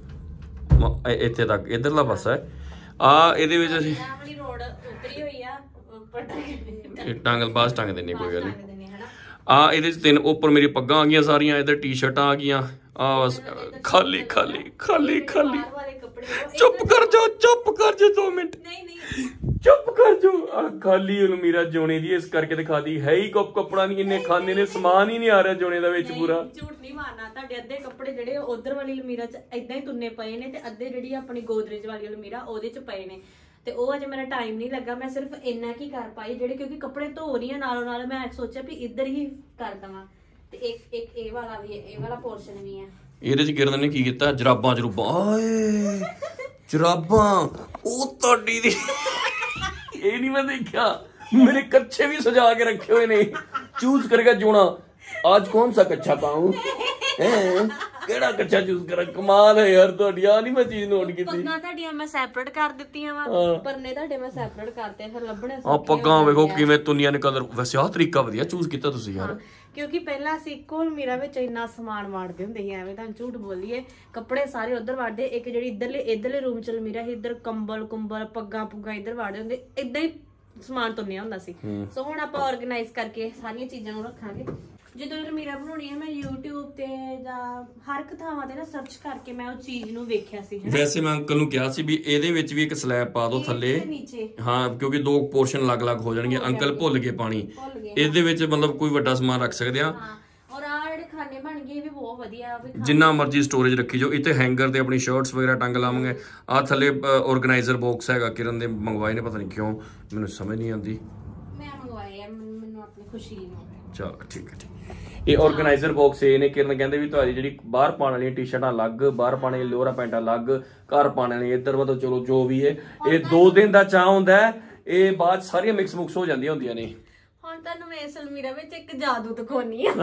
ਵਾ। ਇੱਥੇ ਤੱਕ ਇਧਰਲਾ ਪਾਸਾ ਹੈ। ਆ ਇਹਦੇ ਵਿੱਚ ਅਸੀਂ ਆਪਣੀ ਰੋਡ ਉਤਰੀ ਹੋਈ ਆ, ਉੱਪਰ ਟੰਗਲ ਬਾਸ ਟੰਗ ਦੇਣੀ, ਕੋਈ ਗੱਲ ਨਹੀਂ। ਆ ਇਹਦੇ ਚ 3 ਉੱਪਰ ਮੇਰੀ ਪੱਗਾਂ ਆ ਗਈਆਂ ਸਾਰੀਆਂ, ਇੱਧਰ ਟੀ-ਸ਼ਰਟਾਂ ਆ ਗਈਆਂ। ਆ ਬਸ ਖਾਲੀ ਖਾਲੀ ਖਾਲੀ ਖਾਲੀ। ਚੁੱਪ ਕਰ ਜਾ 2 ਮਿੰਟ, ਚੁੱਪ ਕਰ ਜਾ। ਖਾਲੀ ਅਲਮੀਰਾ ਜੋਨੇ ਦੀ ਇਸ ਕਰਕੇ ਦਿਖਾਦੀ ਹੈ ਹੀ ਕੱਪੜਾ ਨਹੀਂ, ਇੰਨੇ ਖਾਨੇ ਨੇ ਸਮਾਨ ਹੀ ਨਹੀਂ ਆ ਰਿਹਾ ਜੋਨੇ ਦਾ ਵਿੱਚ ਪੂਰਾ। ਝੂਠ ਨਹੀਂ ਮਾਰਨਾ, ਤੁਹਾਡੇ ਅੱਧੇ ਕੱਪੜੇ ਜਿਹੜੇ ਉਧਰ ਵਾਲੀ ਅਲਮੀਰਾ 'ਚ ਏਦਾਂ ਹੀ ਤੁੰਨੇ ਪਏ ਨੇ ਤੇ ਅੱਧੇ ਜਿਹੜੀ ਆਪਣੀ ਗੋਦਰੇਜ ਵਾਲੀ ਅਲਮੀਰਾ ਉਹਦੇ 'ਚ ਪਏ ਨੇ। ਤੇ ਉਹ ਅਜੇ ਮੇਰਾ ਟਾਈਮ ਨਹੀਂ ਲੱਗਾ, ਮੈਂ ਸਿਰਫ ਇੰਨਾ ਕੀ ਕਰ ਪਾਈ ਜਿਹੜੇ ਕਿਉਂਕਿ ਕੱਪੜੇ ਧੋ ਰਹੀ ਆ ਨਾਲੋਂ ਨਾਲ ਮੈਂ ਸੋਚਿਆ ਵੀ ਇੱਧਰ ਹੀ ਕਰ ਦਵਾਂ। ਤੇ ਇੱਕ ਇਹ ਵਾਲਾ ਵੀ ਹੈ, ਇਹ ਵਾਲਾ ਪੋਰਸ਼ਨ ਵੀ ਹੈ। ਇਹਦੇ ਚ ਕਿਰਨ ਨੇ ਕੀ ਕੀਤਾ, ਜਰਾਬਾਂ ਆਏ ਜਰਾਬਾਂ ਉਹ ਤੁਹਾਡੀ ਦੀ ਇਹ ਨਹੀਂ ਮੈਂ ਦੇਖਿਆ। ਮੇਰੇ ਕੱਛੇ ਵੀ ਸਜਾ ਕੇ ਰੱਖੇ ਹੋਏ ਨੇ। ਚੂਜ਼ ਕਰੇਗਾ ਜੋਣਾ ਅੱਜ ਕੌਣ ਸਾ ਕੱਛਾ ਪਾऊं, ਕਿਹੜਾ ਕੱਛਾ ਚੂਜ਼ ਕਰਾਂ। ਕਮਾਲ ਹੈ ਯਾਰ ਤੁਹਾਡੀ, ਆ ਨਹੀਂ ਮੈਂ ਚੀਜ਼ ਨੋਟ ਕੀਤੀ। ਪੱਗਾਂ ਤੁਹਾਡੀਆਂ ਮੈਂ ਸੈਪਰੇਟ ਕਰ ਦਿੱਤੀਆਂ ਵਾ, ਪਰਨੇ ਤੁਹਾਡੇ ਮੈਂ ਸੈਪਰੇਟ ਕਰਤੇ, ਫਿਰ ਲੱਭਣੇ ਆ ਪੱਗਾਂ ਵੇਖੋ ਕਿਵੇਂ ਤੁੰਨੀਆਂ ਨੇ ਕਲਰ। ਵੈਸੇ ਆਹ ਤਰੀਕਾ ਵਧੀਆ ਚੂਜ਼ ਕੀਤਾ ਤੁਸੀਂ ਯਾਰ, ਕਿਉਂਕਿ ਪਹਿਲਾਂ ਅਸੀਂ ਇੱਕੋ ਅਲਮੀਰਾ ਵਿੱਚ ਇੰਨਾ ਸਮਾਨ ਵਾੜਦੇ ਹੁੰਦੇ ਸੀ। ਐਵੇਂ ਤੁਹਾਨੂੰ ਝੂਠ ਬੋਲੀਏ, ਕੱਪੜੇ ਸਾਰੇ ਉਧਰ ਵਾੜਦੇ। ਇੱਕ ਜਿਹੜੀ ਇੱਧਰਲੇ ਰੂਮ ਚ ਅਲਮੀਰਾ ਸੀ, ਇੱਧਰ ਕੰਬਲ ਪੱਗਾਂ ਪੁੱਗਾਂ ਇੱਧਰ ਵਾੜਦੇ ਹੁੰਦੇ, ਏਦਾਂ ਹੀ ਸਮਾਨ ਤੁੰਨਿਆ ਹੁੰਦਾ ਸੀ। ਸੋ ਹੁਣ ਆਪਾਂ ਆਰਗੇਨਾਈਜ਼ ਕਰਕੇ ਸਾਰੀਆਂ ਚੀਜ਼ਾਂ ਨੂੰ ਰੱਖਾਂਗੇ। ਜਦੋਂ ਅਲਮੀਰਾ ਬਣਾਉਣੀ ਹੈ ਮੈਂ YouTube ਤੇ ਜਾਂ ਹਰ ਇੱਕ ਥਾਵਾਂ ਤੇ ਨਾ ਸਰਚ ਕਰਕੇ ਮੈਂ ਉਹ ਚੀਜ਼ ਨੂੰ ਵੇਖਿਆ ਸੀ। ਵੈਸੇ ਮੈਂ ਅੰਕਲ ਨੂੰ ਕਿਹਾ ਸੀ ਵੀ ਇਹਦੇ ਵਿੱਚ ਵੀ ਇੱਕ ਸਲੈਬ ਪਾ ਦਿਓ ਥੱਲੇ, ਹਾਂ ਕਿਉਂਕਿ 2 ਪੋਰਸ਼ਨ ਅਲੱਗ-ਅਲੱਗ ਹੋ ਜਾਣਗੇ। ਅੰਕਲ ਭੁੱਲ ਗਏ ਪਾਣੀ, ਇਹਦੇ ਵਿੱਚ ਮਤਲਬ ਕੋਈ ਵੱਡਾ ਸਮਾਨ ਰੱਖ ਸਕਦੇ ਆ। ਔਰ ਆ ਜਿਹੜੇ ਖਾਨੇ ਬਣ ਗਏ ਵੀ ਬਹੁਤ ਵਧੀਆ ਵੀ ਜਿੰਨਾ ਮਰਜ਼ੀ ਸਟੋਰੇਜ ਰੱਖੀ ਜੋ। ਇੱਥੇ ਹੈਂਗਰ ਤੇ ਆਪਣੀ ਸ਼ਰਟਸ ਵਗੈਰਾ ਟੰਗ ਲਾਵਾਂਗੇ। ਆ ਥੱਲੇ ਆਰਗੇਨਾਈਜ਼ਰ ਬਾਕਸ ਹੈਗਾ, ਕਿਰਨ ਦੇ ਮੰਗਵਾਏ ਨੇ, ਪਤਾ ਨਹੀਂ ਕਿਉਂ ਮੈਨੂੰ ਸਮਝ ਨਹੀਂ ਆਉਂਦੀ। ਮੈਂ ਮੰਗਵਾਏ ਆ, ਮੈਨੂੰ ਆਪਣੀ ਖੁਸ਼ੀ ਨੂੰ। ਚਲ ਠੀਕ ਹੈ, ਠੀਕ। ਇਹ ਆਰਗੇਨਾਈਜ਼ਰ ਬਾਕਸ ਇਹ ਨੇ, ਕਿਰਨ ਕਹਿੰਦੇ ਵੀ ਤੁਹਾਡੀ ਜਿਹੜੀ ਬਾਹਰ ਪਾਉਣ ਵਾਲੀਆਂ ਟੀ-ਸ਼ਰਟਾਂ ਅਲੱਗ, ਬਾਹਰ ਪਾਉਣ ਵਾਲੀਆਂ ਲੋਅਰਾਂ ਪੈਂਟਾਂ ਅਲੱਗ, ਘਰ ਪਾਉਣ ਵਾਲੀਆਂ ਇੱਧਰ ਮਤਲਬ ਚਲੋ ਜੋ ਵੀ ਹੈ। ਇਹ 2 ਦਿਨ ਦਾ ਚਾਹ ਹੁੰਦਾ ਹੈ, ਇਹ ਬਾਅਦ ਸਾਰੀਆਂ ਮਿਕਸ ਮੁਕਸ ਹੋ ਜਾਂਦੀਆਂ ਹੁੰਦੀਆਂ ਨੇ। ਹੁਣ ਤੁਹਾਨੂੰ ਮੈਂ ਇਸ ਅਲਮੀਰਾ ਵਿੱਚ ਇੱਕ ਜਾਦੂ ਦਿਖਾਉਣੀ ਆ।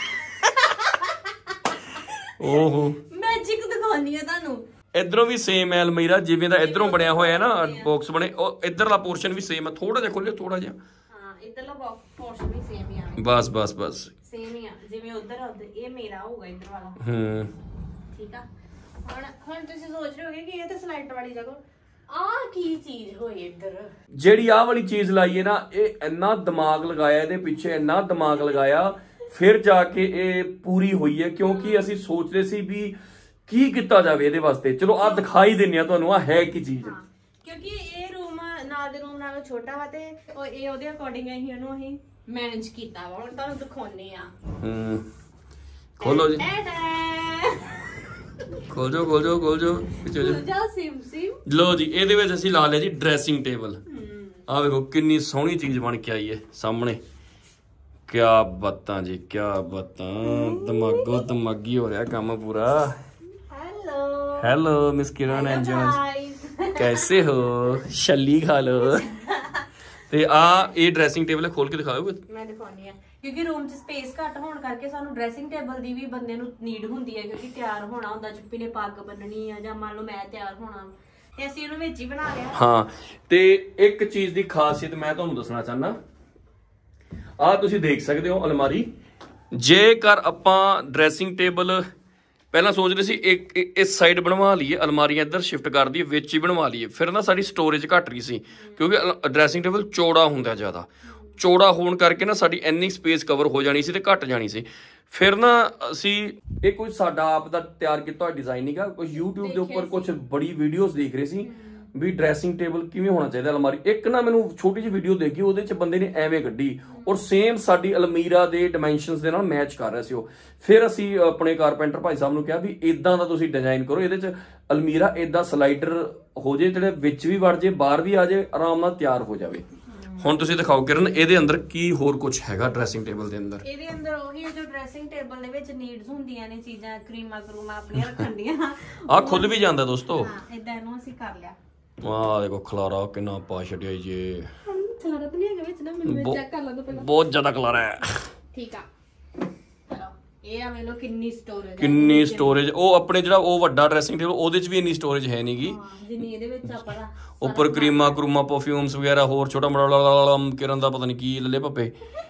ਓਹੋ ਮੈਜਿਕ ਦਿਖਾਉਣੀ ਆ ਤੁਹਾਨੂੰ। ਇਧਰੋਂ ਵੀ ਸੇਮ ਹੈ ਅਲਮੀਰਾ, ਜਿਵੇਂ ਦਾ ਇਧਰੋਂ ਬਣਿਆ ਹੋਇਆ ਹੈ ਨਾ ਬਾਕਸ ਬਣੇ, ਉਹ ਇਧਰਲਾ ਪੋਰਸ਼ਨ ਵੀ ਸੇਮ ਹੈ। ਥੋੜਾ ਜਿਹਾ ਖੋਲਿਓ, ਥੋੜਾ ਜਿਹਾ। ਹਾਂ ਇਧਰਲਾ ਪੋਰਸ਼ਨ ਵੀ ਸੇਮ ਹੀ ਆ। ਬਸ ਬਸ ਬਸ ਸੇਮ ਹੀ ਆ, ਜਿਵੇਂ ਉਧਰ ਆ ਇਹ ਮੇਰਾ ਹੋਊਗਾ ਇਧਰ ਵਾਲਾ। ਠੀਕ ਆ। ਹੁਣ ਤੁਸੀਂ ਸੋਚ ਰਹੇ ਹੋਗੇ ਕਿ ਇਹ ਤਾਂ ਸਲਾਈਡਰ ਵਾਲੀ ਜਗ੍ਹਾ ਆਹ ਕੀ ਚੀਜ਼ ਹੋਈ ਇੱਧਰ। ਜਿਹੜੀ ਆਹ ਵਾਲੀ ਚੀਜ਼ ਲਾਈ ਹੈ ਨਾ, ਇਹ ਇੰਨਾ ਦਿਮਾਗ ਲਗਾਇਆ ਇਹਦੇ ਪਿੱਛੇ, ਇੰਨਾ ਦਿਮਾਗ ਲਗਾਇਆ, ਫਿਰ ਜਾ ਕੇ ਇਹ ਪੂਰੀ ਹੋਈ ਹੈ। ਕਿਉਂਕਿ ਅਸੀਂ ਸੋਚਦੇ ਸੀ ਵੀ ਕੀ ਕੀਤਾ ਜਾਵੇ ਇਹਦੇ ਵਾਸਤੇ। ਚਲੋ ਆਹ ਦਿਖਾਈ ਦਿੰਨੇ ਆ ਤੁਹਾਨੂੰ, ਆਹ ਹੈ ਕੀ ਚੀਜ਼। ਕਿਉਂਕਿ ਇਹ ਰੂਮ ਨਾਲ ਦੇ ਰੂਮ ਨਾਲੋਂ ਛੋਟਾ ਵਾ ਤੇ ਇਹ ਉਹਦੇ ਅਕੋਰਡਿੰਗ ਅਸੀਂ ਮੈਨੇਜ ਕੀਤਾ ਵਾ। ਹੁਣ ਤੁਹਾਨੂੰ ਦਿਖਾਉਣੇ ਆ। ਖੋਲੋ ਜੀ, ਖੋਲ ਜੋ ਲੋ ਜੀ। ਇਹਦੇ ਵਿੱਚ ਅਸੀਂ ਲਾ ਲਿਆ ਜੀ ਡਰੈਸਿੰਗ ਟੇਬਲ। ਆਹ ਵੇਖੋ ਕਿੰਨੀ ਸੋਹਣੀ ਚੀਜ਼ ਬਣ ਕੇ ਆਈ ਹੈ ਸਾਹਮਣੇ। ਕਿਆ ਬਾਤਾਂ ਜੀ, ਕਿਆ ਬਾਤਾਂ। ਦਿਮਾਗੋ ਦਿਮਾਗੀ ਹੋ ਰਿਹਾ ਕੰਮ ਪੂਰਾ। Hello miss Kiran and John, कैसे हो? छल्ली खा लो। ਤੇ ਆ ਇਹ ਡਰੈਸਿੰਗ ਟੇਬਲ ਖੋਲ ਕੇ ਦਿਖਾਓਗੇ? ਮੈਂ ਦਿਖਾਉਣੀ ਆ ਕਿਉਂਕਿ ਰੂਮ 'ਚ ਸਪੇਸ ਘੱਟ ਹੋਣ ਕਰਕੇ ਸਾਨੂੰ ਡਰੈਸਿੰਗ ਟੇਬਲ ਦੀ ਵੀ ਬੰਦੇ ਨੂੰ ਨੀਡ ਹੁੰਦੀ ਹੈ। ਕਿਉਂਕਿ ਤਿਆਰ ਹੋਣਾ ਹੁੰਦਾ, ਚੁੱਪੀ ਨੇ ਪੱਗ ਬੰਨਣੀ ਆ ਜਾਂ ਮੰਨ ਲਓ ਮੈਂ ਤਿਆਰ ਹੋਣਾ, ਤੇ ਅਸੀਂ ਇਹਨੂੰ ਵਿੱਚ ਹੀ ਬਣਾ ਲਿਆ। ਹਾਂ, ਤੇ ਇੱਕ ਚੀਜ਼ ਦੀ ਖਾਸੀਅਤ ਮੈਂ ਤੁਹਾਨੂੰ ਦੱਸਣਾ ਚਾਹੁੰਦਾ। ਆ ਤੁਸੀਂ ਦੇਖ ਸਕਦੇ ਹੋ ਅਲਮਾਰੀ। ਜੇਕਰ ਆਪਾਂ ਡਰੈਸਿੰਗ ਟੇਬਲ ਪਹਿਲਾਂ ਸੋਚਦੇ ਸੀ ਇਸ ਸਾਈਡ ਬਣਵਾ ਲਈਏ, ਅਲਮਾਰੀਆਂ ਇੱਧਰ ਸ਼ਿਫਟ ਕਰ ਦਈਏ, ਵਿੱਚ ਹੀ ਬਣਵਾ ਲਈਏ, ਫਿਰ ਨਾ ਸਾਡੀ ਸਟੋਰੇਜ ਘੱਟ ਰਹੀ ਸੀ। ਕਿਉਂਕਿ ਡਰੈਸਿੰਗ ਟੇਬਲ ਚੌੜਾ ਹੁੰਦਾ, ਜ਼ਿਆਦਾ ਚੌੜਾ ਹੋਣ ਕਰਕੇ ਨਾ ਸਾਡੀ ਇੰਨੀ ਸਪੇਸ ਕਵਰ ਹੋ ਜਾਣੀ ਸੀ ਤੇ ਘੱਟ ਜਾਣੀ ਸੀ। ਫਿਰ ਨਾ ਅਸੀਂ ਇਹ ਕੁਝ ਸਾਡਾ ਆਪ ਦਾ ਤਿਆਰ ਕੀਤਾ ਹੋਇਆ ਡਿਜ਼ਾਈਨ ਨਹੀਂਗਾ, ਕੁਝ YouTube ਦੇ ਉੱਪਰ ਕੁਝ ਬੜੀ ਵੀਡੀਓਜ਼ ਦੇਖ ਰਹੇ ਸੀ ਵੀ ਡਰੈਸਿੰਗ ਟੇਬਲ ਕਿਵੇਂ ਹੋਣਾ ਚਾਹੀਦਾ ਅਲਮਾਰੀ। ਇੱਕ ਨਾ ਮੈਨੂੰ ਛੋਟੀ ਜਿਹੀ ਵੀਡੀਓ ਦੇਖੀ, ਉਹਦੇ 'ਚ ਬੰਦੇ ਨੇ ਐਵੇਂ ਕੱਢੀ ਔਰ ਸੇਮ ਸਾਡੀ ਅਲਮੀਰਾ ਦੇ ਡਾਈਮੈਂਸ਼ਨਸ ਦੇ ਨਾਲ ਮੈਚ ਕਰ ਰਿਹਾ ਸੀ ਉਹ। ਫਿਰ ਅਸੀਂ ਆਪਣੇ ਕਾਰਪੈਂਟਰ ਭਾਈ ਸਾਹਿਬ ਨੂੰ ਕਿਹਾ ਵੀ ਇਦਾਂ ਦਾ ਤੁਸੀਂ ਡਿਜ਼ਾਈਨ ਕਰੋ, ਇਹਦੇ 'ਚ ਅਲਮੀਰਾ ਇਦਾਂ ਸਲਾਈਡਰ ਹੋ ਜੇ, ਜਿਹੜੇ ਵਿੱਚ ਵੀ ਵੜ ਜੇ, ਬਾਹਰ ਵੀ ਆ ਜੇ, ਆਰਾਮ ਨਾਲ ਤਿਆਰ ਹੋ ਜਾਵੇ। ਹੁਣ ਤੁਸੀਂ ਦਿਖਾਓ ਕਿਰਨ, ਇਹਦੇ ਅੰਦਰ ਕੀ ਹੋਰ ਕੁਝ ਹੈਗਾ ਡਰੈਸਿੰਗ ਟੇਬਲ ਦੇ ਅੰਦਰ? ਇਹਦੇ ਅੰਦਰ ਉਹੀ ਜੋ ਡਰੈਸਿੰਗ ਟੇਬਲ ਦੇ ਵਿੱਚ ਨੀਡਸ ਹੁੰਦੀਆਂ ਨੇ, ਚੀਜ਼ਾਂ ਕਰੀਮਾਂ ਕਰੂਮਾਂ ਆਪਣੀਆਂ ਰੱਖਣ ਦੀਆਂ। ਆ ਖੁੱਲ ਵੀ ਜਾਂਦਾ ਦੋਸਤੋ। ਹਾਂ, ਇਦਾਂ ਇਹਨੂੰ ਅਸੀਂ ਕਰ ਲਿਆ। ਆਹ ਦੇਖੋ ਖਲਾਰਾ ਕਿੰਨਾ ਪਾ ਛੱਡਿਆ ਜੇ। ਖਲਾਰਾ ਤਾਂ ਨਹੀਂ ਹੈਗਾ ਵਿੱਚ ਨਾ, ਮੈਨੂੰ ਚੈੱਕ ਕਰ ਲੈਂਦਾ ਪਹਿਲਾਂ। ਬਹੁਤ ਜ਼ਿਆਦਾ ਖਲਾਰਾ ਹੈ। ਠੀਕ ਆ, ਚਲੋ ਇਹ ਆ ਵੇਲੋ ਕਿੰਨੀ ਸਟੋਰੇਜ ਹੈ। ਕਿੰਨੀ ਸਟੋਰੇਜ। ਉਹ ਆਪਣੇ ਜਿਹੜਾ ਉਹ ਵੱਡਾ ਡਰੈਸਿੰਗ ਟੇਬਲ, ਉਹਦੇ 'ਚ ਵੀ ਇੰਨੀ ਸਟੋਰੇਜ ਹੈ ਨਹੀਂਗੀ ਜਿੰਨੀ ਇਹਦੇ ਵਿੱਚ ਆ। ਪਤਾ ਉੱਪਰ ਕਰੀਮਾਂ ਕਰੂਮਾਂ, ਪਰਫਿਊਮਸ ਵਗੈਰਾ, ਹੋਰ ਛੋਟਾ ਮੋਟਾ ਕਿਰਨ ਦਾ ਪਤਾ ਨਹੀਂ ਕੀ ਲੱਲੇ ਭੱਪੇ